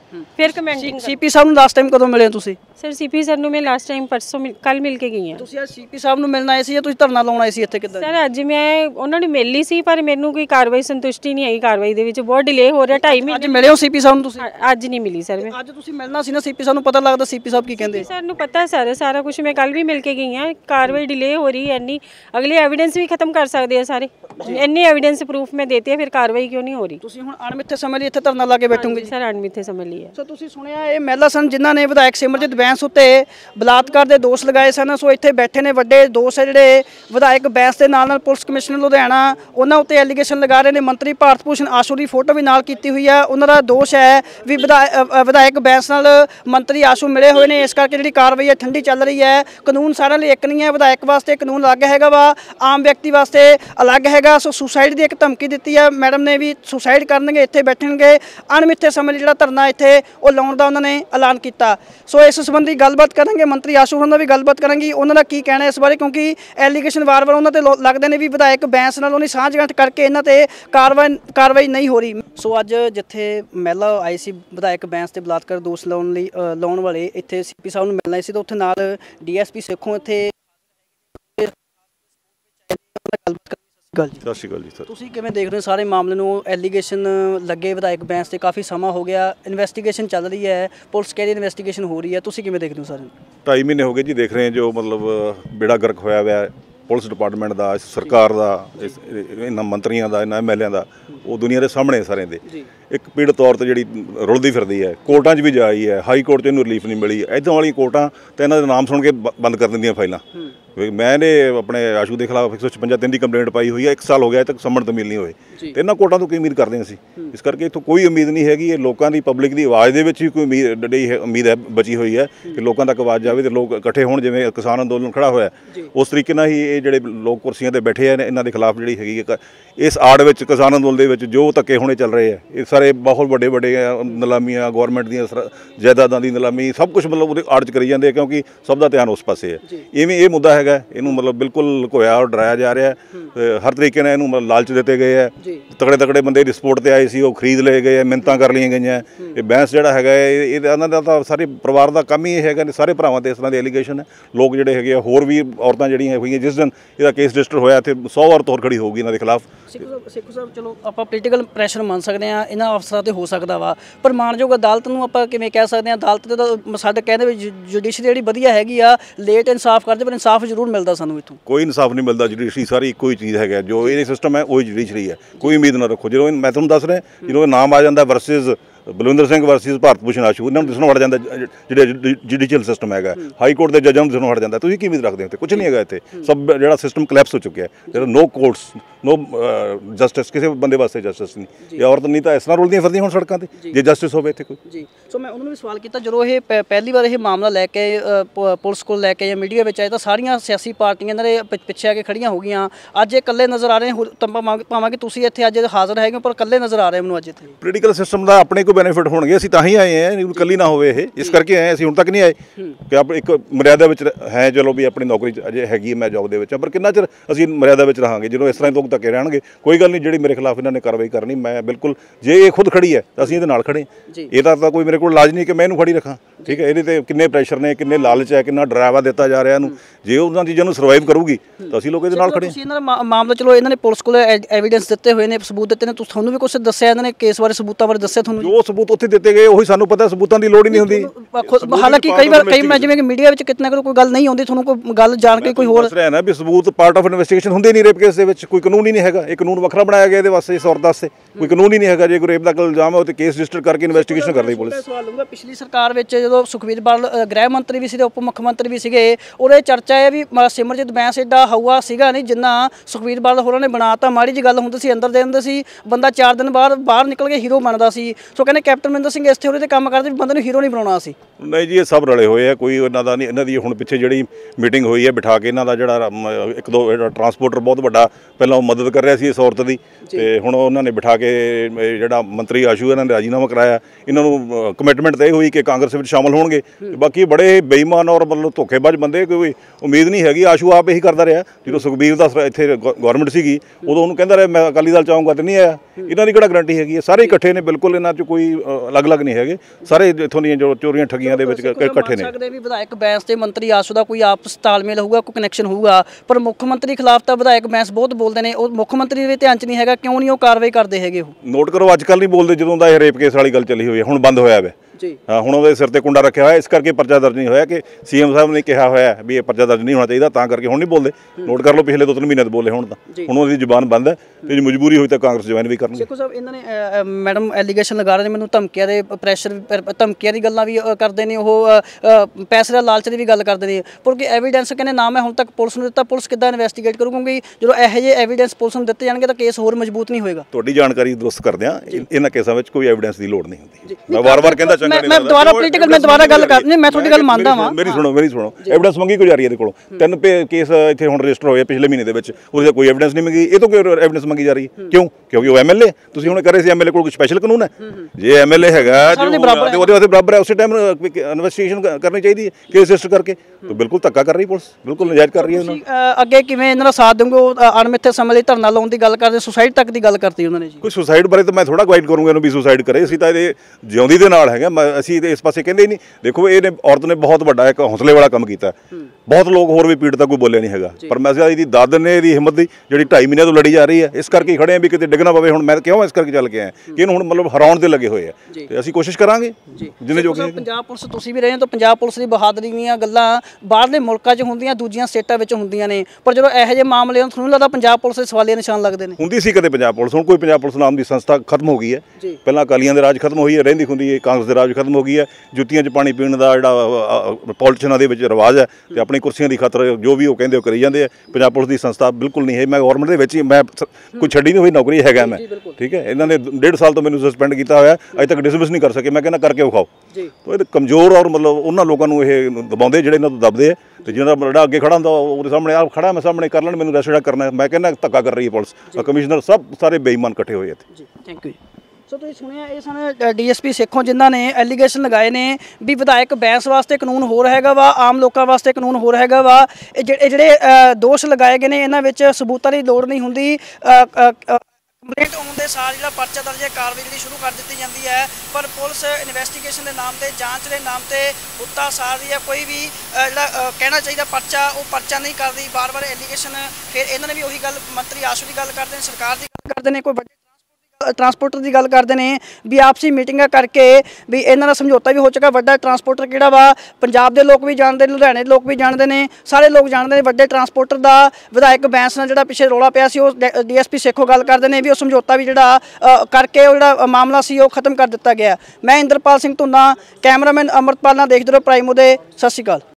ਫਿਰ ਕਮੈਂਟਿੰਗ।
ਸੀਪੀ ਸਾਹਿਬ ਨੂੰ ਲਾਸਟ ਟਾਈਮ ਕਦੋਂ ਮਿਲੇ ਤੁਸੀਂ?
ਸਰ ਸੀਪੀ ਸਰ ਨੂੰ ਮੈਂ ਲਾਸਟ ਟਾਈਮ ਪਰਸੋਂ ਕੱਲ ਮਿਲ ਕੇ ਗਈ ਹਾਂ।
ਤੁਸੀਂ ਅੱਜ ਸੀਪੀ ਸਾਹਿਬ ਨੂੰ ਮਿਲਣ ਆਏ ਸੀ ਜਾਂ ਤੁਸੀਂ ਧਰਨਾ ਲਾਉਣ ਆਏ ਸੀ ਇੱਥੇ ਕਿੱਦਾਂ?
ਸਰ ਅੱਜ ਮੈਂ ਉਹਨਾਂ ਨੂੰ ਮਿਲ ਲਈ ਸੀ ਪਰ ਮੈਨੂੰ ਕੋਈ ਕਾਰਵਾਈ ਸੰਤੁਸ਼ਟੀ ਨਹੀਂ ਆਈ। ਕਾਰਵਾਈ ਦੇ ਵਿੱਚ ਬਹੁਤ ਡਿਲੇ ਹੋ ਰਿਹਾ, 2.5 ਮਹੀਨੇ।
ਅੱਜ ਮਿਲੇ ਹੋ ਸੀਪੀ ਸਾਹਿਬ ਨੂੰ ਤੁਸੀਂ?
ਅੱਜ ਨਹੀਂ ਮਿਲੀ ਸਰ ਮੈਂ।
ਅੱਜ ਤੁਸੀਂ ਮਿਲਣਾ ਸੀ ਨਾ ਸੀਪੀ ਸਾਹਿਬ ਨੂੰ, ਪਤਾ ਲੱਗਦਾ ਸੀਪੀ ਸਾਹਿਬ ਕੀ ਕਹਿੰਦੇ?
ਸਰ ਨੂੰ ਪਤਾ ਸਰ ਸਾਰਾ ਕੁਝ, ਮੈਂ ਕੱਲ ਵੀ ਮਿਲ ਕੇ ਗਈ ਹਾਂ। ਕਾਰਵਾਈ ਡਿਲੇ ਹੋ ਰਹੀ ਹੈ ਇੰਨੀ, ਅਗਲੇ ਐਵੀਡੈਂਸ ਵੀ ਖਤਮ ਕਰ ਸਕਦੇ ਆ ਸਾਰੇ। ਇੰਨੇ ਐਵੀਡੈਂਸ ਪ੍ਰੂਫ ਮੈਂ ਦੇਤੇ ਆ, ਫਿਰ ਕਾਰਵਾਈ ਕਿਉਂ ਨਹੀਂ ਹੋ ਰਹੀ?
ਤੁਸੀਂ ਹੁਣ ਅਣਮਿੱਥੇ ਸਮੇਂ ਲਈ ਇੱਥੇ ਧਰਨਾ ਲਾ ਕੇ ਬੈਠੋਗੇ?
ਸਰ ਅਣਮਿੱਥੇ ਸਮਝ ਲਈ ਹੈ।
ਸੋ ਤੁਸੀਂ ਸੁਣਿਆ ਇਹ ਮਹਿਲਾ ਸਨ ਜਿਨ੍ਹਾਂ ਨੇ ਵਿਧਾਇਕ ਸਿਮਰਜੀਤ ਬੈਂਸ ਉੱਤੇ ਬਲਾਤਕਾਰ ਦੇ ਦੋਸ਼ ਲਗਾਏ ਸਨ। ਸੋ ਇੱਥੇ ਬੈਠੇ ਨੇ ਵੱਡੇ ਦੋਸ਼ ਹੈ ਜਿਹੜੇ ਵਿਧਾਇਕ ਬੈਂਸ ਦੇ ਨਾਲ ਪੁਲਿਸ ਕਮਿਸ਼ਨਰ ਲੁਧਿਆਣਾ ਉਹਨਾਂ ਉੱਤੇ ਐਲੀਗੇਸ਼ਨ ਲਗਾ ਰਹੇ ਨੇ। ਮੰਤਰੀ ਭਾਰਤ ਭੂਸ਼ਣ ਆਸ਼ੂ ਦੀ ਫੋਟੋ ਵੀ ਨਾਲ ਕੀਤੀ ਹੋਈ ਹੈ। ਉਹਨਾਂ ਦਾ ਦੋਸ਼ ਹੈ ਵੀ ਵਿਧਾਇਕ ਬੈਂਸ ਨਾਲ ਮੰਤਰੀ ਆਸ਼ੂ ਮਿਲੇ ਹੋਏ ਨੇ, ਇਸ ਕਰਕੇ ਜਿਹੜੀ ਕਾਰਵਾਈ ਹੈ ਠੰਡੀ ਚੱਲ ਰਹੀ ਹੈ। ਕਾਨੂੰਨ ਸਾਰਿਆਂ ਲਈ ਇੱਕ ਨਹੀਂ ਹੈ, ਵਿਧਾਇਕ ਵਾਸਤੇ ਕਾਨੂੰਨ ਅਲੱਗ ਹੈਗਾ ਵਾ, ਆਮ ਵਿਅਕਤੀ ਵਾਸਤੇ ਅਲੱਗ ਹੈਗਾ। ਸੋ ਸੁਸਾਈਡ ਦੀ ਇੱਕ ਧਮਕੀ ਦਿੱਤੀ ਹੈ ਮੈਡਮ ਨੇ ਵੀ, ਸੁਸਾਈਡ ਕਰਨਗੇ, ਇੱਥੇ ਬੈਠਣਗੇ। ਅਣਮਿੱਥੇ ਸਮੇਂ ਲਈ ਜਿਹੜਾ ਧਰਨਾ ਇੱਥੇ ਉਹ ਲਾਉਣ ਦਾ ਉਹਨਾਂ ਨੇ ਐਲਾਨ ਕੀਤਾ। ਸੋ ਇਸ ਸੰਬੰਧੀ ਗੱਲਬਾਤ ਕਰਾਂਗੇ, ਮੰਤਰੀ ਆਸ਼ੂ ਹੋਰਾਂ ਨਾਲ ਵੀ ਗੱਲਬਾਤ ਕਰਾਂਗੇ, ਉਹਨਾਂ ਦਾ ਕੀ ਕਹਿਣਾ ਇਸ ਬਾਰੇ, ਕਿਉਂਕਿ ਐਲੀਗੇਸ਼ਨ ਵਾਰ-ਵਾਰ ਉਹਨਾਂ ਤੇ ਲੱਗਦੇ ਨੇ ਵੀ ਵਿਧਾਇਕ ਬੈਂਸ ਨਾਲ ਉਹਨੇ ਸਾਂਝਗਾਂਠ ਕਰਕੇ ਇਹਨਾਂ ਤੇ ਕਾਰਵਾਈ ਨਹੀਂ ਹੋ ਰਹੀ। ਸੋ ਅੱਜ ਜਿੱਥੇ ਮਹਿਲਾ ਆਈ ਸੀ ਵਿਧਾਇਕ ਬੈਂਸ ਤੇ ਬਲਾਤਕਾਰ ਦੋਸ਼ ਲਾਉਣ ਵਾਲੇ, ਇੱਥੇ ਸੀਪੀ ਸਾਹਿਬ ਨੂੰ ਮਿਲਣਾ ਸੀ ਤਾਂ ਉੱਥੇ ਨਾਲ ਡੀਐਸਪੀ ਸੇਖੋਂ ਇੱਥੇ
ਸਤਿ ਸ਼੍ਰੀ ਅਕਾਲ ਜੀ ਸਰ।
ਤੁਸੀਂ ਕਿਵੇਂ ਦੇਖ ਰਹੇ ਹੋ ਸਾਰੇ ਮਾਮਲੇ ਨੂੰ? ਐਲੀਗੇਸ਼ਨ ਲੱਗੇ ਵਿਧਾਇਕ ਬੈਂਸ ਤੇ ਕਾਫੀ ਸਮਾਂ ਹੋ ਗਿਆ, ਇਨਵੈਸਟੀਗੇਸ਼ਨ ਚੱਲ ਰਹੀ ਹੈ, ਪੁਲਿਸ ਕਹਿ ਰਹੀ ਇਨਵੈਸਟੀਗੇਸ਼ਨ ਹੋ ਰਹੀ ਹੈ, ਤੁਸੀਂ ਕਿਵੇਂ ਦੇਖਦੇ ਹੋ ਸਾਰੇ?
2.5 ਮਹੀਨੇ ਹੋ ਗਏ ਜੀ ਦੇਖ ਰਹੇ ਹਾਂ ਜੋ ਮਤਲਬ ਬੇੜਾ ਗਰਕ ਹੋਇਆ ਹੋਇਆ ਪੁਲਿਸ ਡਿਪਾਰਟਮੈਂਟ ਦਾ, ਸਰਕਾਰ ਦਾ, ਇਹਨਾਂ ਮੰਤਰੀਆਂ ਦਾ, ਇਹਨਾਂ ਐਮਐਲਏਆਂ ਦਾ, ਉਹ ਦੁਨੀਆ ਦੇ ਸਾਹਮਣੇ ਸਾਰਿਆਂ ਦੇ। ਇੱਕ ਪੀੜ ਤੌਰ ਤੇ ਜਿਹੜੀ ਰੁਲਦੀ ਫਿਰਦੀ ਹੈ, ਕੋਰਟਾਂ 'ਚ ਵੀ ਜਾਈ ਹੈ, ਹਾਈ ਕੋਰਟ 'ਚ ਇਹਨੂੰ ਰਿਲੀਫ ਨਹੀਂ ਮਿਲੀ। ਇੱਦਾਂ ਵਾਲੀਆਂ ਕੋਰਟਾਂ ਤਾਂ ਇਹਨਾਂ ਦੇ ਨਾਮ ਸੁਣ ਕੇ ਬੰਦ ਕਰ ਦਿੰਦੀਆਂ ਫਾਈਲਾਂ। ਮੈंने ਆਪਣੇ ਆਸ਼ੂ ਦੇ ਖਿਲਾਫ 156 ਦੀ ਕੰਪਲੇਂਟ ਪਾਈ ਹੋਈ ਹੈ, 1 ਸਾਲ ਹੋ ਗਿਆ ਤੱਕ ਸੰਮਣ ਤਮੀਲ ਨਹੀਂ ਹੋਏ। ਤੇ ਇਹਨਾਂ ਕੋਰਟਾਂ ਤੋਂ ਕੀ ਉਮੀਦ ਕਰਦੇ ਅਸੀਂ? ਇਸ ਕਰਕੇ ਇੱਥੋਂ ਕੋਈ ਉਮੀਦ ਨਹੀਂ ਹੈਗੀ। ਇਹ ਲੋਕਾਂ ਦੀ ਪਬਲਿਕ ਦੀ ਆਵਾਜ਼ ਦੇ ਵਿੱਚ ਹੀ ਕੋਈ ਉਮੀਦ ਹੈ ਬਚੀ ਹੋਈ ਹੈ ਕਿ ਲੋਕਾਂ ਤੱਕ ਆਵਾਜ਼ ਜਾਵੇ ਤੇ ਲੋਕ ਇਕੱਠੇ ਹੋਣ। ਜਿਵੇਂ ਕਿਸਾਨ ਅੰਦੋਲਨ ਖੜਾ ਹੋਇਆ ਉਸ ਤਰੀਕੇ ਨਾਲ ਹੀ ਇਹ ਜਿਹੜੇ ਲੋਕ ਕੁਰਸੀਆਂ ਤੇ ਬੈਠੇ ਆ ਇਹਨਾਂ ਦੇ ਖਿਲਾਫ ਜਿਹੜੀ ਹੈਗੀ ਇਸ ਆੜ ਵਿੱਚ ਕਿਸਾਨ ਅੰਦੋਲਨ ਦੇ ਵਿੱਚ ਜੋ ਧੱਕੇ ਹੋਣੇ ਚੱਲ ਰਹੇ ਆ, ਇਹ ਸਾਰੇ ਬਹੁਤ ਵੱਡੇ ਨਿਲਾਮੀਆਂ, ਗੌਰਮੈਂਟ ਦੀਆਂ ਜਾਇਦਾਦਾਂ ਦੀ ਨਿਲਾਮੀ, ਸਭ ਕੁਝ ਮਤਲਬ ਉਹਦੇ ਆੜ 'ਚ ਕਰੀ ਜਾਂਦੇ ਆ ਕਿਉਂਕਿ ਸਭ ਦਾ ਧਿਆਨ ਉਸ ਪਾਸੇ ਹੈ। ਇਵੇਂ ਇਹ ਮੁੱਦਾ ਹੈਗਾ, ਇਹਨੂੰ ਮਤਲਬ ਬਿਲਕੁਲ ਲੁਕੋਇਆ ਔਰ ਡਰਾਇਆ ਜਾ ਰਿਹਾ। ਹਰ ਤਰੀਕੇ ਨਾਲ ਇਹਨੂੰ ਮਤਲਬ ਲਾਲਚ ਦਿੱਤੇ ਗਏ ਆ। ਤਗੜੇ ਬੰਦੇ ਦੀ ਸਪੋਰਟ ਤੇ ਆਏ ਸੀ, ਉਹ ਖਰੀਦ ਲਏ ਗਏ, ਮਿੰਨਤਾਂ ਕਰ ਲਈਆਂ ਗਈਆਂ। ਇਹ ਬੈਂਸ ਜਿਹੜਾ ਹੈਗਾ ਇਹ ਇਹਨਾਂ ਦਾ ਤਾਂ ਸਾਰੇ ਪਰਿਵਾਰ ਦਾ ਕੰਮ ਹੀ ਇਹ ਹੈਗਾ, ਸਾਰੇ ਭਰਾਵਾਂ ਤੇ ਇਸ ਤਰ੍ਹਾਂ ਦੇ ਐਲੀਗੇਸ਼ਨ ਹੈ। ਲੋਕ ਜਿਹੜੇ ਹੈਗੇ ਆ, ਹੋਰ ਵੀ ਔਰਤਾਂ ਜਿਹੜੀਆਂ ਹੋਈਆਂ, ਜਿਸ ਦਿਨ ਇਹਦਾ ਕੇਸ ਰਜਿਸਟਰ ਹੋਇਆ ਇੱਥੇ 100 ਔਰਤ ਹੋਰ ਖੜੀ ਹੋਊਗੀ ਇਹਨਾਂ ਦੇ ਖਿਲਾਫ।
ਸੇਖੂ ਸਾਹਿਬ ਚਲੋ ਆਪਾਂ ਪੋਲੀਟੀਕਲ ਪ੍ਰੈਸ਼ਰ ਮੰਨ ਸਕਦੇ ਹਾਂ, ਇਹਨਾਂ ਅਫਸਰਾਂ ਤੇ ਹੋ ਸਕਦਾ ਵਾ, ਪਰ ਮਾਣਯੋਗ ਅਦਾਲਤ ਨੂੰ ਆਪਾਂ ਕਿਵੇਂ ਕਹਿ ਸਕਦੇ ਹਾਂ? ਅਦਾਲਤ ਤੇ ਤਾਂ ਸਾਡੇ ਕਹਿੰਦੇ ਵੀ ਜੁਡੀਸ਼ਰੀ ਜਿਹੜੀ ਵਧੀਆ ਹੈਗੀ ਆ, ਲੇਟ ਇਨਸਾਫ ਕਰਦੇ ਪਰ ਇਨਸਾਫ ਜ਼ਰੂਰ ਮਿਲਦਾ ਸਾਨੂੰ ਇੱਥੋਂ।
ਕੋਈ ਇਨਸਾਫ ਨਹੀਂ ਮਿਲਦਾ। ਜੁਡੀਸ਼ਰੀ ਸਾਰੀ ਇੱਕੋ ਹੀ ਚੀਜ਼ ਹੈਗਾ, ਜੋ ਇਹ ਸਿਸਟਮ ਹੈ ਉਹੀ ਜੁਡੀਸ਼ਰੀ ਹੈ। ਕੋਈ ਉਮੀਦ ਨਾ ਰੱਖੋ। ਜਦੋਂ ਮੈਂ ਤੁਹਾਨੂੰ ਦੱਸ ਰਿਹਾ, ਜਦੋਂ ਨਾਮ ਆ ਜਾਂਦਾ ਵਰਸਸ ਬਲਵਿੰਦਰ ਸਿੰਘ ਵਰਸਸ ਭਾਰਤ ਭੂਸ਼ਣ ਆਸ਼ੂ, ਇਹਨਾਂ ਨੂੰ ਦਿਸਣੋਂ ਹਟ ਜਾਂਦਾ ਜਿਹੜੇ ਜੁਡੀਸ਼ੀਅਲ ਸਿਸਟਮ ਹੈਗਾ, ਹਾਈ ਕੋਰਟ ਦੇ ਜੱਜਾਂ ਨੂੰ ਦਿਸਣੋਂ ਹਟ ਜਾਂਦਾ। ਤੁਸੀਂ ਕੀ ਉਮੀਦ ਰੱਖਦੇ ਹੋ? ਕੁਝ ਨਹੀਂ ਹੈਗਾ ਇੱਥੇ, ਸਭ ਜਿਹੜਾ ਸਿਸਟਮ ਕਲੈਪਸ ਹੋ ਚੁੱਕਿਆ। ਜਿਹੜਾ ਨੋ ਕੋਰਟਸ, ਨੋ ਜਸਟਿਸ, ਕਿਸੇ ਬੰਦੇ ਵਾਸਤੇ ਜਸਟਿਸ ਨਹੀਂ। ਇਹ ਔਰਤ ਨਹੀਂ ਤਾਂ ਇਸ ਤਰ੍ਹਾਂ ਰੁਲਦੀਆਂ ਫਿਰਦੀਆਂ ਹੁਣ ਸੜਕਾਂ ਤੇ, ਜੇ ਜਸਟਿਸ ਹੋਵੇ ਇੱਥੇ ਕੋਈ।
ਜੀ ਸੋ ਮੈਂ ਉਹਨਾਂ ਨੂੰ ਵੀ ਸਵਾਲ ਕੀਤਾ, ਜਦੋਂ ਇਹ ਪਹਿਲੀ ਵਾਰ ਇਹ ਮਾਮਲਾ ਲੈ ਕੇ ਪੁਲਿਸ ਕੋਲ ਲੈ ਕੇ ਜਾਂ ਮੀਡੀਆ ਵਿੱਚ ਆਏ ਤਾਂ ਸਾਰੀਆਂ ਸਿਆਸੀ ਪਾਰਟੀਆਂ ਇਹਨਾਂ ਦੇ ਪਿੱਛੇ ਆ ਕੇ ਖੜੀਆਂ ਹੋ ਗਈਆਂ। ਅੱਜ ਇਹ ਇਕੱਲੇ ਨਜ਼ਰ ਆ ਰਹੇ ਤਾਂ ਭਾਵੇਂ ਕਿ ਤੁਸੀਂ ਇੱਥੇ ਅੱਜ ਹਾਜ਼ਰ ਹੈਗੇ ਪਰ ਇਕੱਲੇ ਨਜ਼ਰ ਆ ਰਹੇ ਮੈਨੂੰ ਅੱਜ ਇੱਥੇ।
ਪੋਲੀਟੀਕਲ ਸਿਸਟਮ ਦਾ ਆਪਣੇ ਕੋਈ ਬੈਨੀਫਿਟ ਹੋਣਗੇ, ਅਸੀਂ ਤਾਂ ਹੀ ਆਏ ਹਾਂ, ਇਕੱਲੀ ਨਾ ਹੋਵੇ ਇਹ, ਇਸ ਕਰਕੇ ਆਏ। ਅਸੀਂ ਹੁਣ ਤੱਕ ਨਹੀਂ ਆਏ ਕਿ ਆਪਣੇ ਇੱਕ ਮਰਿਆਦਾ ਵਿੱਚ ਹੈ, ਚਲੋ ਵੀ ਆਪਣੀ ਨੌਕਰੀ ਅਜੇ ਹੈਗੀ, ਮੈਂ ਜੌਬ ਦੇ ਵਿੱਚ ਪਰ ਕਿੰਨਾ ਚਿਰ ਅਸੀਂ ਮਰਿਆਦਾ ਵਿੱਚ ਰਹਾਂਗੇ ਜਦੋਂ ਇਸ ਤਰ੍ਹਾਂ ਲੋਕ ਧੱਕੇ ਰਹਿਣਗੇ? ਕੋਈ ਗੱਲ ਨਹੀਂ, ਜਿਹੜੀ ਮੇਰੇ ਖਿਲਾਫ ਇਹਨਾਂ ਨੇ ਕਾਰਵਾਈ ਕਰਨੀ, ਮੈਂ ਬਿਲਕੁਲ, ਜੇ ਇਹ ਖੁਦ ਖੜੀ ਹੈ ਤਾਂ ਅਸੀਂ ਇਹਦੇ ਨਾਲ ਖੜੇ। ਇਹਦਾ ਤਾਂ ਕੋਈ ਮੇਰੇ ਕੋਲ ਇਲਾਜ ਨਹੀਂ ਕਿ ਮੈਂ ਇਹਨੂੰ ਖੜੀ ਰੱਖਾਂ, ਠੀਕ ਹੈ? ਇਹਦੇ ਤੇ ਕਿੰਨੇ ਪ੍ਰੈਸ਼ਰ ਨੇ, ਕਿੰਨੇ ਲਾਲਚ ਹੈ, ਕਿੰਨਾ ਡਰਾਵਾ ਦਿੱਤਾ ਜਾ ਰਿਹਾ ਇਹਨੂੰ। ਜੇ ਉਹਨਾਂ ਚੀਜ਼ਾਂ ਨੂੰ ਸਰਵਾਈਵ ਕਰੂਗੀ ਤਾਂ ਅਸੀਂ ਲੋਕ ਇਹਦੇ ਨਾਲ ਖੜੇ।
ਤੁਸੀਂ ਇਹਨਾਂ ਦਾ ਮਾਮਲਾ, ਚਲੋ ਇਹਨਾਂ ਨੇ ਪੁਲਿਸ ਕੋਲ ਐਵੀਡੈਂਸ ਦਿੱਤੇ ਹੋਏ ਨੇ, ਸਬੂਤ ਦਿੱਤੇ ਨੇ, ਤੁਹਾਨੂੰ ਵੀ ਕੁਝ ਦੱਸਿਆ ਇਹਨਾਂ ਨੇ ਕੇਸ ਬਾਰੇ, ਸਬੂਤਾਂ ਬਾਰੇ ਦੱਸਿਆ ਤੁਹਾਨੂੰ?
ਜੋ ਸਬੂਤ ਉੱਥੇ ਦਿੱਤੇ ਗਏ ਉਹੀ ਸਾਨੂੰ ਪਤਾ, ਸਬੂਤਾਂ ਦੀ ਲੋੜ ਹੀ ਨਹੀਂ ਹੁੰਦੀ।
ਹਾਲਾਂਕਿ ਕਈ ਵਾਰ ਮੈਂ ਜਿਵੇਂ ਕਿ ਮੀਡੀਆ ਵਿੱਚ ਕਿਤਨਾ ਕੋਈ ਗੱਲ ਨਹੀਂ ਆਉਂਦੀ, ਤੁਹਾਨੂੰ ਕੋਈ ਗੱਲ ਜਾਣ ਕੇ ਕੋਈ ਹੋਰ
ਦੱਸ ਰਿਹਾ ਨਾ ਵੀ ਸਬੂਤ ਪਾਰਟ ਆਫ ਇਨਵੈਸਟੀਗੇਸ਼ਨ ਹੁੰਦੇ ਨਹੀਂ। ਰੇਪ ਕੇਸ ਦੇ ਵਿੱਚ ਕੋਈ ਕਾਨੂੰਨ ਹੀ ਨਹੀਂ ਹੈਗਾ, ਇਹ ਕਾਨੂੰਨ ਵੱਖਰਾ ਬਣਾਇਆ ਗਿਆ ਇਹਦੇ ਵਾਸਤੇ, ਇਸ ਔਰਤ ਵਾਸਤੇ ਕੋਈ ਕਾਨੂੰਨ ਹੀ ਨਹੀਂ ਹੈਗਾ। ਜੇ ਕੋਈ ਰੇਪ ਦਾ ਇਲਜ਼ਾਮ ਹੈ ਉਹ ਤੇ ਕੇਸ ਰਜਿਸਟਰ ਕਰਕੇ ਇਨਵੈਸਟੀਗੇਸ਼ਨ ਕਰਦੀ ਪੁਲਿਸ।
ਸਵਾਲ ਲੂੰਗਾ, ਪਿਛਲੀ ਸਰਕਾਰ ਵਿੱਚ ਜਦੋਂ ਸੁਖਬੀਰ ਬਾਦਲ ਗ੍ਰਹਿ ਮੰਤਰੀ ਵੀ ਸੀ ਤੇ ਉਪ ਮੁੱਖ ਮੰਤਰੀ ਵੀ ਸੀਗੇ, ਉਹਦੇ ਚਰਚਾ ਹੈ ਵੀ ਸਿਮਰਜੀਤ ਬੈਂਸ ਏਡਾ ਹਊਆ ਸੀਗਾ ਨਹੀਂ ਜਿੰਨਾ ਸੁਖਬੀਰ ਬਾਦਲ ਹੋਰਾਂ ਨੇ ਬਣਾਤਾ। ਮਾੜੀ ਜੀ ਗੱਲ ਹੁੰਦੀ ਸੀ ਅੰਦਰ ਦੇ ਦਿੰਦੇ ਸੀ, ਬੰਦਾ 4 ਦਿਨ ਬਾਹਰ ਨਿਕਲ ਕੇ ਹੀਰੋ ਬਣਦਾ ਸੀ। ਸੋ ਕਹਿੰਦੇ ਕੈਪਟਨ ਅਮਰਿੰਦਰ ਸਿੰਘ ਇਸ ਥਿਊਰੀ ਤੇ ਕੰਮ ਕਰਦੇ ਵੀ ਬੰਦੇ ਨੂੰ ਹੀਰੋ ਨਹੀਂ ਬਣਾਉਣਾ ਸੀ।
ਨਹੀਂ ਜੀ, ਇਹ ਸਭ ਰਲੇ ਹੋਏ ਆ, ਕੋਈ ਇਹਨਾਂ ਦਾ ਨਹੀਂ। ਇਹਨਾਂ ਦੀ ਹੁਣ ਪਿੱਛੇ ਜਿਹੜੀ ਮੀਟਿੰਗ ਹੋਈ ਹੈ ਬਿਠਾ ਕੇ, ਇਹਨਾਂ ਦਾ ਜਿਹੜਾ 1-2 ਟਰਾਂਸਪੋਰਟਰ ਬਹੁਤ ਵੱਡਾ ਪਹਿਲਾਂ ਉਹ ਮਦਦ ਕਰ ਰਿਹਾ ਸੀ ਇਸ ਔਰਤ ਦੀ, ਤੇ ਹੁਣ ਉਹਨਾਂ ਨੇ ਬਿਠਾ ਕੇ ਜਿਹੜਾ ਮੰਤਰੀ ਆਸ਼ੂ ਇਹਨਾਂ ਨੇ ਰਾਜੀਨਾਮਾ ਕਰਾਇਆ। ਇਹਨਾਂ ਨੂੰ ਕਮਿਟਮੈਂਟ ਤਾਂ ਇਹ ਹੋਈ ਕਿ ਕਾਂਗਰਸ ਵਿੱਚ ਸ਼ਾਮਲ ਹੋਣਗੇ। ਬਾਕੀ ਬੜੇ ਬੇਈਮਾਨ ਔਰ ਮਤਲਬ ਧੋਖੇਬਾਜ਼ ਬੰਦੇ, ਕੋਈ ਉਮੀਦ ਨਹੀਂ ਹੈਗੀ। ਆਸ਼ੂ ਆਪ ਇਹੀ ਕਰਦਾ ਰਿਹਾ, ਜਦੋਂ ਸੁਖਬੀਰ ਦਾ ਇੱਥੇ ਗਵਰਨਮੈਂਟ ਸੀਗੀ ਉਦੋਂ ਉਹਨੂੰ ਕਹਿੰਦਾ ਰਿਹਾ ਮੈਂ ਅਕਾਲੀ ਦਲ ਚਾਹੂੰਗਾ ਤੇ ਨਹੀਂ ਆਇਆ। ਇਹਨਾਂ ਦੀ ਕਿਹੜਾ ਗਰੰਟੀ ਹੈਗੀ ਹੈ? ਸਾਰੇ ਇਕੱਠੇ ਨੇ ਬਿਲਕੁਲ, ਇਹਨਾਂ 'ਚ ਕੋਈ ਕੋਈ ਅਲੱਗ-ਅਲੱਗ ਨਹੀਂ ਹੈਗੇ, ਸਾਰੇ ਇੱਥੋਂ ਦੀਆਂ ਜੋ ਚੋਰੀਆਂ ਠੱਗੀਆਂ ਦੇ ਵਿੱਚ ਇਕੱਠੇ ਨੇ।
ਸਕਦੇ ਵੀ ਵਿਧਾਇਕ ਬੈਂਸ ਤੇ ਮੰਤਰੀ ਆਸ਼ੂ ਦਾ ਕੋਈ ਆਪਸ ਤਾਲਮੇਲ ਹੋਊਗਾ, ਕੋਈ ਕਨੈਕਸ਼ਨ ਹੋਊਗਾ, ਪਰ ਮੁੱਖ ਮੰਤਰੀ ਖਿਲਾਫ ਤਾਂ ਵਿਧਾਇਕ ਬੈਂਸ ਬਹੁਤ ਬੋਲਦੇ ਨੇ, ਉਹ ਮੁੱਖ ਮੰਤਰੀ ਦੇ ਧਿਆਨ 'ਚ ਨਹੀਂ ਹੈਗਾ, ਕਿਉਂ ਨਹੀਂ ਉਹ ਕਾਰਵਾਈ ਕਰਦੇ ਹੈਗੇ? ਉਹ
ਨੋਟ ਕਰੋ, ਅੱਜ ਕੱਲ੍ਹ ਨਹੀਂ ਬੋਲਦੇ, ਜਦੋਂ ਦਾ ਇਹ ਰੇਪ ਕੇਸ ਵਾਲੀ ਗੱਲ ਚੱਲੀ ਹੋਈ ਹੈ, ਹੁਣ ਬੰਦ ਹੋਇਆ ਵਾ
ਜੀ।
ਹਾਂ, ਹੁਣ ਉਹਦੇ ਸਿਰ ਤੇ ਕੁੰਡਾ ਰੱਖਿਆ ਹੋਇਆ, ਇਸ ਕਰਕੇ ਪਰਚਾ ਦਰਜ ਨਹੀਂ ਹੋਇਆ ਕਿ ਸੀਐਮ ਸਾਹਿਬ ਨੇ ਕਿਹਾ ਹੋਇਆ ਵੀ ਇਹ ਪਰਚਾ ਦਰਜ ਨਹੀਂ ਹੋਣਾ ਚਾਹੀਦਾ, ਤਾਂ ਕਰਕੇ ਹੁਣ ਨਹੀਂ ਬੋਲਦੇ। ਨੋਟ ਕਰ ਲਓ, ਪਿਛਲੇ 2-3 ਮਹੀਨੇ ਤੋਂ ਬੋਲੇ, ਹੁਣ ਹੁਣ ਉਹਦੀ ਜ਼ੁਬਾਨ ਬੰਦ ਹੈ, ਤੇ ਮਜਬੂਰੀ ਹੋਈ ਤਾਂ ਕਾਂਗਰਸ ਜੁਆਇਨ ਵੀ ਕਰਨਗੇ।
ਦੇਖੋ ਸਾਹਿਬ, ਇਹਨਾਂ ਨੇ ਮੈਡਮ ਐਲੀਗੇਸ਼ਨ ਲਗਾ ਰਹੇ ਨੇ ਮੈਨੂੰ, ਧਮਕੀਆਂ ਦੇ ਪ੍ਰੈਸ਼ਰ, ਧਮਕੀਆਂ ਦੀ ਗੱਲਾਂ ਵੀ ਕਰਦੇ ਨੇ, ਉਹ ਪੈਸੇ ਦਾ ਲਾਲਚ ਦੀ ਵੀ ਗੱਲ ਕਰਦੇ ਨੇ, ਕਿਉਂਕਿ ਐਵੀਡੈਂਸ ਕਹਿੰਦੇ ਨਾ ਮੈਂ ਹੁਣ ਤੱਕ ਪੁਲਿਸ ਨੂੰ ਦਿੱਤਾ, ਪੁਲਿਸ ਕਿੱਦਾਂ ਇਨਵੈਸਟੀਗੇਟ ਕਰੂ? ਕਿਉਂਕਿ ਜਦੋਂ ਇਹੋ ਜਿਹੇ ਐਵੀਡੈਂਸ ਪੁਲਿਸ ਨੂੰ ਦਿੱਤੇ ਜਾਣਗੇ ਤਾਂ ਕੇਸ ਹੋਰ ਮਜ਼ਬੂਤ ਨਹੀਂ ਹੋਏਗਾ।
ਤੁਹਾਡੀ ਜਾਣਕਾਰੀ ਦੁਰਸਤ ਕਰਦੇ ਆ, ਇਹਨਾਂ ਕੇਸਾਂ ਵਿੱਚ ਕੋਈ ਐਵੀਡੈਂਸ ਦੀ ਲੋੜ ਨਹੀਂ ਹੁੰਦੀ। ਮੈਂ ਵਾਰ-ਵਾਰ ਕਹਿੰਦਾ ਚੰਗਾ ਨਹੀਂ ਲੱਗਦਾ।
ਮੈਂ ਦੁਬਾਰਾ ਗੱਲ ਕਰਨੀ, ਮੈਂ ਤੁਹਾਡੀ ਗੱਲ ਮੰਨਦਾ ਵਾਂ।
ਮੇਰੀ ਸੁਣੋ ਐਵੀਡੈਂਸ ਮੰਗੀ ਕੋਈ ਜਾ ਰਹੀ ਹੈ ਇਹਦੇ ਕੋਲੋਂ, 3 ਕੇਸ ਇੱਥੇ ਹੁਣ ਰਜਿਸਟਰ ਹੋਏ ਪਿਛਲੇ ਮਹੀਨੇ ਦੇ ਵਿੱਚ, ਉਹਦੇ ਕੋਈ ਐਵੀਡੈਂਸ ਨਹੀਂ ਮੰਗੀ, ਇਹ ਤੋਂ ਕਿਉਂ ਐਵੀਡੈਂਸ ਮੰਗੀ ਜਾ ਰਹੀ ਹੈ? ਕਿਉਂ? ਕਿਉਂਕਿ ਉਹ ਐਮਐਲਏ, ਤੁਸੀਂ ਹੁਣ ਕਰ ਰਹੇ ਸੀ ਐਮਐਲਏ ਕੋਲ ਕੋਈ ਸਪੈਸ਼ਲ ਕਾਨੂੰਨ ਹੈ? ਜੇ ਐਮਐਲਏ ਹੈਗਾ ਤੇ ਉਹਦੇ ਵਾਸਤੇ ਬਰਾਬਰ ਹੈ, ਉਸੇ ਟਾਈਮ ਇਨਵੈਸਟੀਗੇਸ਼ਨ ਕਰਨੀ ਚਾਹੀਦੀ ਹੈ, ਕੇਸ ਰਜਿਸਟਰ ਕਰਕੇ। ਤਾਂ ਬਿਲਕੁਲ ਧੱਕਾ ਕਰ ਰਹੀ ਪੁਲਿਸ, ਬਿਲਕੁਲ ਨਜਾਇਜ਼ ਕਰ ਰਹੀ ਹੈ।
ਅੱਗੇ ਕਿਵੇਂ ਇਹਨਾਂ ਦਾ ਸਾਥ ਦੇਵੋਗੇ? ਅਣਮਿੱਥੇ ਸਮੇਂ ਲਈ ਧਰਨਾ ਲਾਉਣ ਦੀ ਗੱਲ ਕਰਦੇ, ਸੁਸਾਈਡ ਤੱਕ ਦੀ ਗੱਲ ਕਰਤੀ ਉਹਨਾਂ ਨੇ ਜੀ।
ਕੋਈ ਸੁਸਾਈਡ ਬਾਰੇ ਤਾਂ ਮੈਂ ਥੋੜਾ ਗਾਈਡ ਕਰੂੰਗਾ ਇਹਨੂੰ ਵੀ ਸੁਸਾਈਡ ਕਰੇ, ਅਸੀਂ ਤਾਂ ਇਹਦੇ ਜਿਉਂਦੀ ਦੇ ਨਾਲ ਹੈਗਾ, ਅਸੀਂ ਇਸ ਪਾਸੇ ਕਹਿੰਦੇ ਹੀ ਨਹੀਂ। ਦੇਖੋ, ਇਹਨੇ ਔਰਤ ਨੇ ਬਹੁਤ ਵੱਡਾ ਇੱਕ ਹੌਸਲੇ ਵਾਲਾ ਕੰਮ ਕੀਤਾ, ਬਹੁਤ ਲੋਕ ਹੋਰ ਵੀ ਪੀੜਤ ਕੋਈ ਬੋਲਿਆ ਨਹੀਂ ਹੈਗਾ, ਪਰ ਮੈਂ ਇਹਦੀ ਦਾਦਨ ਨੇ ਇਹਦੀ ਹਿੰਮਤ ਦੀ ਜਿਹੜੀ 2.5 ਮਹੀਨਿਆਂ ਤੋਂ ਲੜੀ ਜਾ ਰਹੀ ਹੈ, ਇਸ ਕਰਕੇ ਖੜੇ ਆ ਵੀ ਕਿਤੇ ਡਿੱਗ ਨਾ ਪਵੇ। ਹੁਣ ਮੈਂ ਕਿਉਂ ਇਸ ਕਰਕੇ ਚੱਲ ਕੇ ਆਇਆ ਕਿ ਇਹਨੂੰ ਹੁਣ ਮਤਲਬ ਹਰਾਉਣ ਦੇ ਲੱਗੇ ਹੋਏ ਆ, ਤੇ ਅਸੀਂ ਕੋਸ਼ਿਸ਼ ਕਰਾਂਗੇ ਜਿੰਨੇ ਜੋ ਕਿ।
ਪੰਜਾਬ ਪੁਲਿਸ ਤੁਸੀਂ ਵੀ ਰਹੇ ਹੋ, ਤਾਂ ਪੰਜਾਬ ਪੁਲਿਸ ਦੀ ਬਹਾਦਰੀ ਦੀਆਂ ਗੱਲਾਂ ਬਾਹਰਲੇ ਮੁਲਕਾਂ 'ਚ ਹੁੰਦੀਆਂ, ਦੂਜੀਆਂ ਸਟੇਟਾਂ ਵਿੱਚ ਹੁੰਦੀਆਂ ਨੇ, ਪਰ ਜਦੋਂ ਇਹੋ ਜਿਹੇ ਮਾਮਲੇ ਨੂੰ ਤੁਹਾਨੂੰ ਲੱਗਦਾ ਪੰਜਾਬ ਪੁਲਿਸ ਦੇ ਸਵਾਲੀਆ ਨਿਸ਼ਾਨ ਲੱਗਦੇ ਨੇ? ਹੁੰਦੀ
ਸੀ ਕਦੇ ਪੰਜਾਬ ਪੁਲਿਸ, ਹੁਣ ਕੋਈ ਪੰਜਾਬ ਪੁਲਿਸ ਨਾਮ ਦੀ ਸੰਸਥਾ ਖਤਮ ਹੋ ਗਈ ਹੈ। ਪਹਿਲਾਂ ਅਕਾਲੀਆਂ ਦੇ ਰਾਜ ਖਤਮ ਹੋਈ ਹੈ, ਰਹਿੰਦੀ ਹੁੰਦੀ ਹੈ, ਕਾਂਗਰਸ ਦੇ ਰਾਜ ਖਤਮ ਹੋ ਗਈ ਹੈ। ਜੁੱਤੀਆਂ 'ਚ ਪਾਣੀ ਪੀਣ ਦਾ ਜਿਹੜਾ ਪੋਲੀਟੀਸ਼ਨਾਂ ਦੇ ਵਿੱਚ ਰਿਵਾਜ ਹੈ, ਤੇ ਆਪਣੀ ਕੁਰਸੀਆਂ ਦੀ ਖਾਤਰ ਜੋ ਵੀ ਉਹ ਕਹਿੰਦੇ ਉਹ ਕਰੀ ਜਾਂਦੇ ਆ। ਪੰਜਾਬ ਪੁਲਿਸ ਦੀ ਸੰਸਥਾ ਬਿਲਕੁਲ ਨਹੀਂ ਹੈ। ਮੈਂ ਗਵਰਨਮੈਂਟ ਦੇ ਵਿੱਚ ਹੀ, ਮੈਂ ਕੋਈ ਛੱਡੀ ਨਹੀਂ ਹੋਈ ਨੌਕਰੀ ਹੈਗਾ ਮੈਂ, ਠੀਕ ਹੈ। ਇਹਨਾਂ ਨੇ 1.5 ਸਾਲ ਤੋਂ ਮੈਨੂੰ ਸਸਪੈਂਡ ਕੀਤਾ ਹੋਇਆ, ਅਜੇ ਤੱਕ ਡਿਸਮਿਸ ਨਹੀਂ ਕਰ ਸਕੇ। ਮੈਂ ਕਹਿੰਦਾ ਕਰਕੇ ਵਿਖਾਓ। ਤਾਂ ਇਹ ਕਮਜ਼ੋਰ ਔਰ ਮਤਲਬ ਉਹਨਾਂ ਲੋਕਾਂ ਨੂੰ ਇਹ ਦਬਾਉਂਦੇ ਜਿਹੜੇ ਇਹਨਾਂ ਤੋਂ ਦਬਦੇ ਆ, ਤੇ ਜਿਹਨਾਂ ਦਾ ਜਿਹੜਾ ਅੱਗੇ ਖੜਾ ਹੁੰਦਾ ਉਹਦੇ ਸਾਹਮਣੇ ਆਪ ਖੜਾ, ਮੈਂ ਸਾਹਮਣੇ ਕਰ ਲੈਣ, ਮੈਨੂੰ ਰੈਸਟ ਜਿਹੜਾ ਕਰਨਾ। ਮੈਂ ਕਹਿੰਦਾ ਧੱਕਾ ਕਰ ਰਹੀ ਹੈ ਪੁਲਿਸ, ਕਮਿਸ਼ਨਰ ਸਭ ਸਾਰੇ ਬੇਈਮਾਨ ਇਕੱਠੇ ਹੋਏ ਇੱਥੇ।
Thank you. ਸੋ ਤੁਸੀਂ ਸੁਣਿਆ, ਇਹ ਸਨ ਡੀਐਸਪੀ ਸੇਖੋਂ, ਜਿਨ੍ਹਾਂ ਨੇ ਐਲੀਗੇਸ਼ਨ ਲਗਾਏ ਨੇ ਵੀ ਵਿਧਾਇਕ ਬੈਂਸ ਵਾਸਤੇ ਕਾਨੂੰਨ ਹੋਰ ਹੈਗਾ ਵਾ, ਆਮ ਲੋਕਾਂ ਵਾਸਤੇ ਕਾਨੂੰਨ ਹੋਰ ਹੈਗਾ ਵਾ। ਇਹ ਜਿਹੜੇ ਦੋਸ਼ ਲਗਾਏ ਗਏ ਨੇ, ਇਹਨਾਂ ਵਿੱਚ ਸਬੂਤਾਂ ਦੀ ਲੋੜ ਨਹੀਂ ਹੁੰਦੀ। ਕੰਪਲੇਂਟ ਆਉਣ ਦੇ ਸਾਰ ਜਿਹੜਾ ਪਰਚਾ ਦਰਜ ਹੈ, ਕਾਰਵਾਈ ਜਿਹੜੀ ਸ਼ੁਰੂ ਕਰ ਦਿੱਤੀ ਜਾਂਦੀ ਹੈ, ਪਰ ਪੁਲਿਸ ਇਨਵੈਸਟੀਗੇਸ਼ਨ ਦੇ ਨਾਮ ਤੇ, ਜਾਂਚ ਦੇ ਨਾਮ ਤੇ ਹੁੱਤਾ ਸਾਰ ਰਹੀ ਹੈ। ਕੋਈ ਵੀ ਜਿਹੜਾ ਕਹਿਣਾ ਚਾਹੀਦਾ ਪਰਚਾ, ਉਹ ਪਰਚਾ ਨਹੀਂ ਕਰਦੀ, ਬਾਰ-ਬਾਰ ਐਲੀਗੇਸ਼ਨ। ਫਿਰ ਇਹਨਾਂ ਨੇ ਵੀ ਉਹੀ ਗੱਲ, ਮੰਤਰੀ ਆਸ਼ੂ ਦੀ ਗੱਲ ਕਰਦੇ ਨੇ, ਸਰਕਾਰ ਦੀ ਗੱਲ ਕਰਦੇ ਨੇ, ਕੋਈ ਵੱਡੇ ਟਰਾਂਸਪੋਰਟਰ ਦੀ ਗੱਲ ਕਰਦੇ ਨੇ ਵੀ ਆਪਸੀ ਮੀਟਿੰਗਾਂ ਕਰਕੇ ਵੀ ਇਹਨਾਂ ਦਾ ਸਮਝੌਤਾ ਵੀ ਹੋ ਚੁੱਕਾ। ਵੱਡਾ ਟਰਾਂਸਪੋਰਟਰ ਕਿਹੜਾ ਵਾ, ਪੰਜਾਬ ਦੇ ਲੋਕ ਵੀ ਜਾਣਦੇ ਨੇ, ਲੁਧਿਆਣੇ ਦੇ ਲੋਕ ਵੀ ਜਾਣਦੇ ਨੇ, ਸਾਰੇ ਲੋਕ ਜਾਣਦੇ ਨੇ ਵੱਡੇ ਟਰਾਂਸਪੋਰਟਰ ਦਾ। ਵਿਧਾਇਕ ਬੈਂਸ ਨਾਲ ਜਿਹੜਾ ਪਿੱਛੇ ਰੌਲਾ ਪਿਆ ਸੀ, ਉਹ ਡੀਐਸਪੀ ਸੇਖੋਂ ਗੱਲ ਕਰਦੇ ਨੇ ਵੀ ਉਹ ਸਮਝੌਤਾ ਵੀ ਜਿਹੜਾ ਕਰਕੇ ਉਹ ਜਿਹੜਾ ਮਾਮਲਾ ਸੀ ਉਹ ਖਤਮ ਕਰ ਦਿੱਤਾ ਗਿਆ। ਮੈਂ ਇੰਦਰਪਾਲ ਸਿੰਘ ਧੁੰਨਾ, ਕੈਮਰਾਮੈਨ ਅਮਰਪਾਲ ਨਾਲ, ਦੇਖਦੇ ਰਹੋ ਪ੍ਰਾਈਮ ਉਦੇ। ਸਤਿ ਸ਼੍ਰੀ ਅਕਾਲ।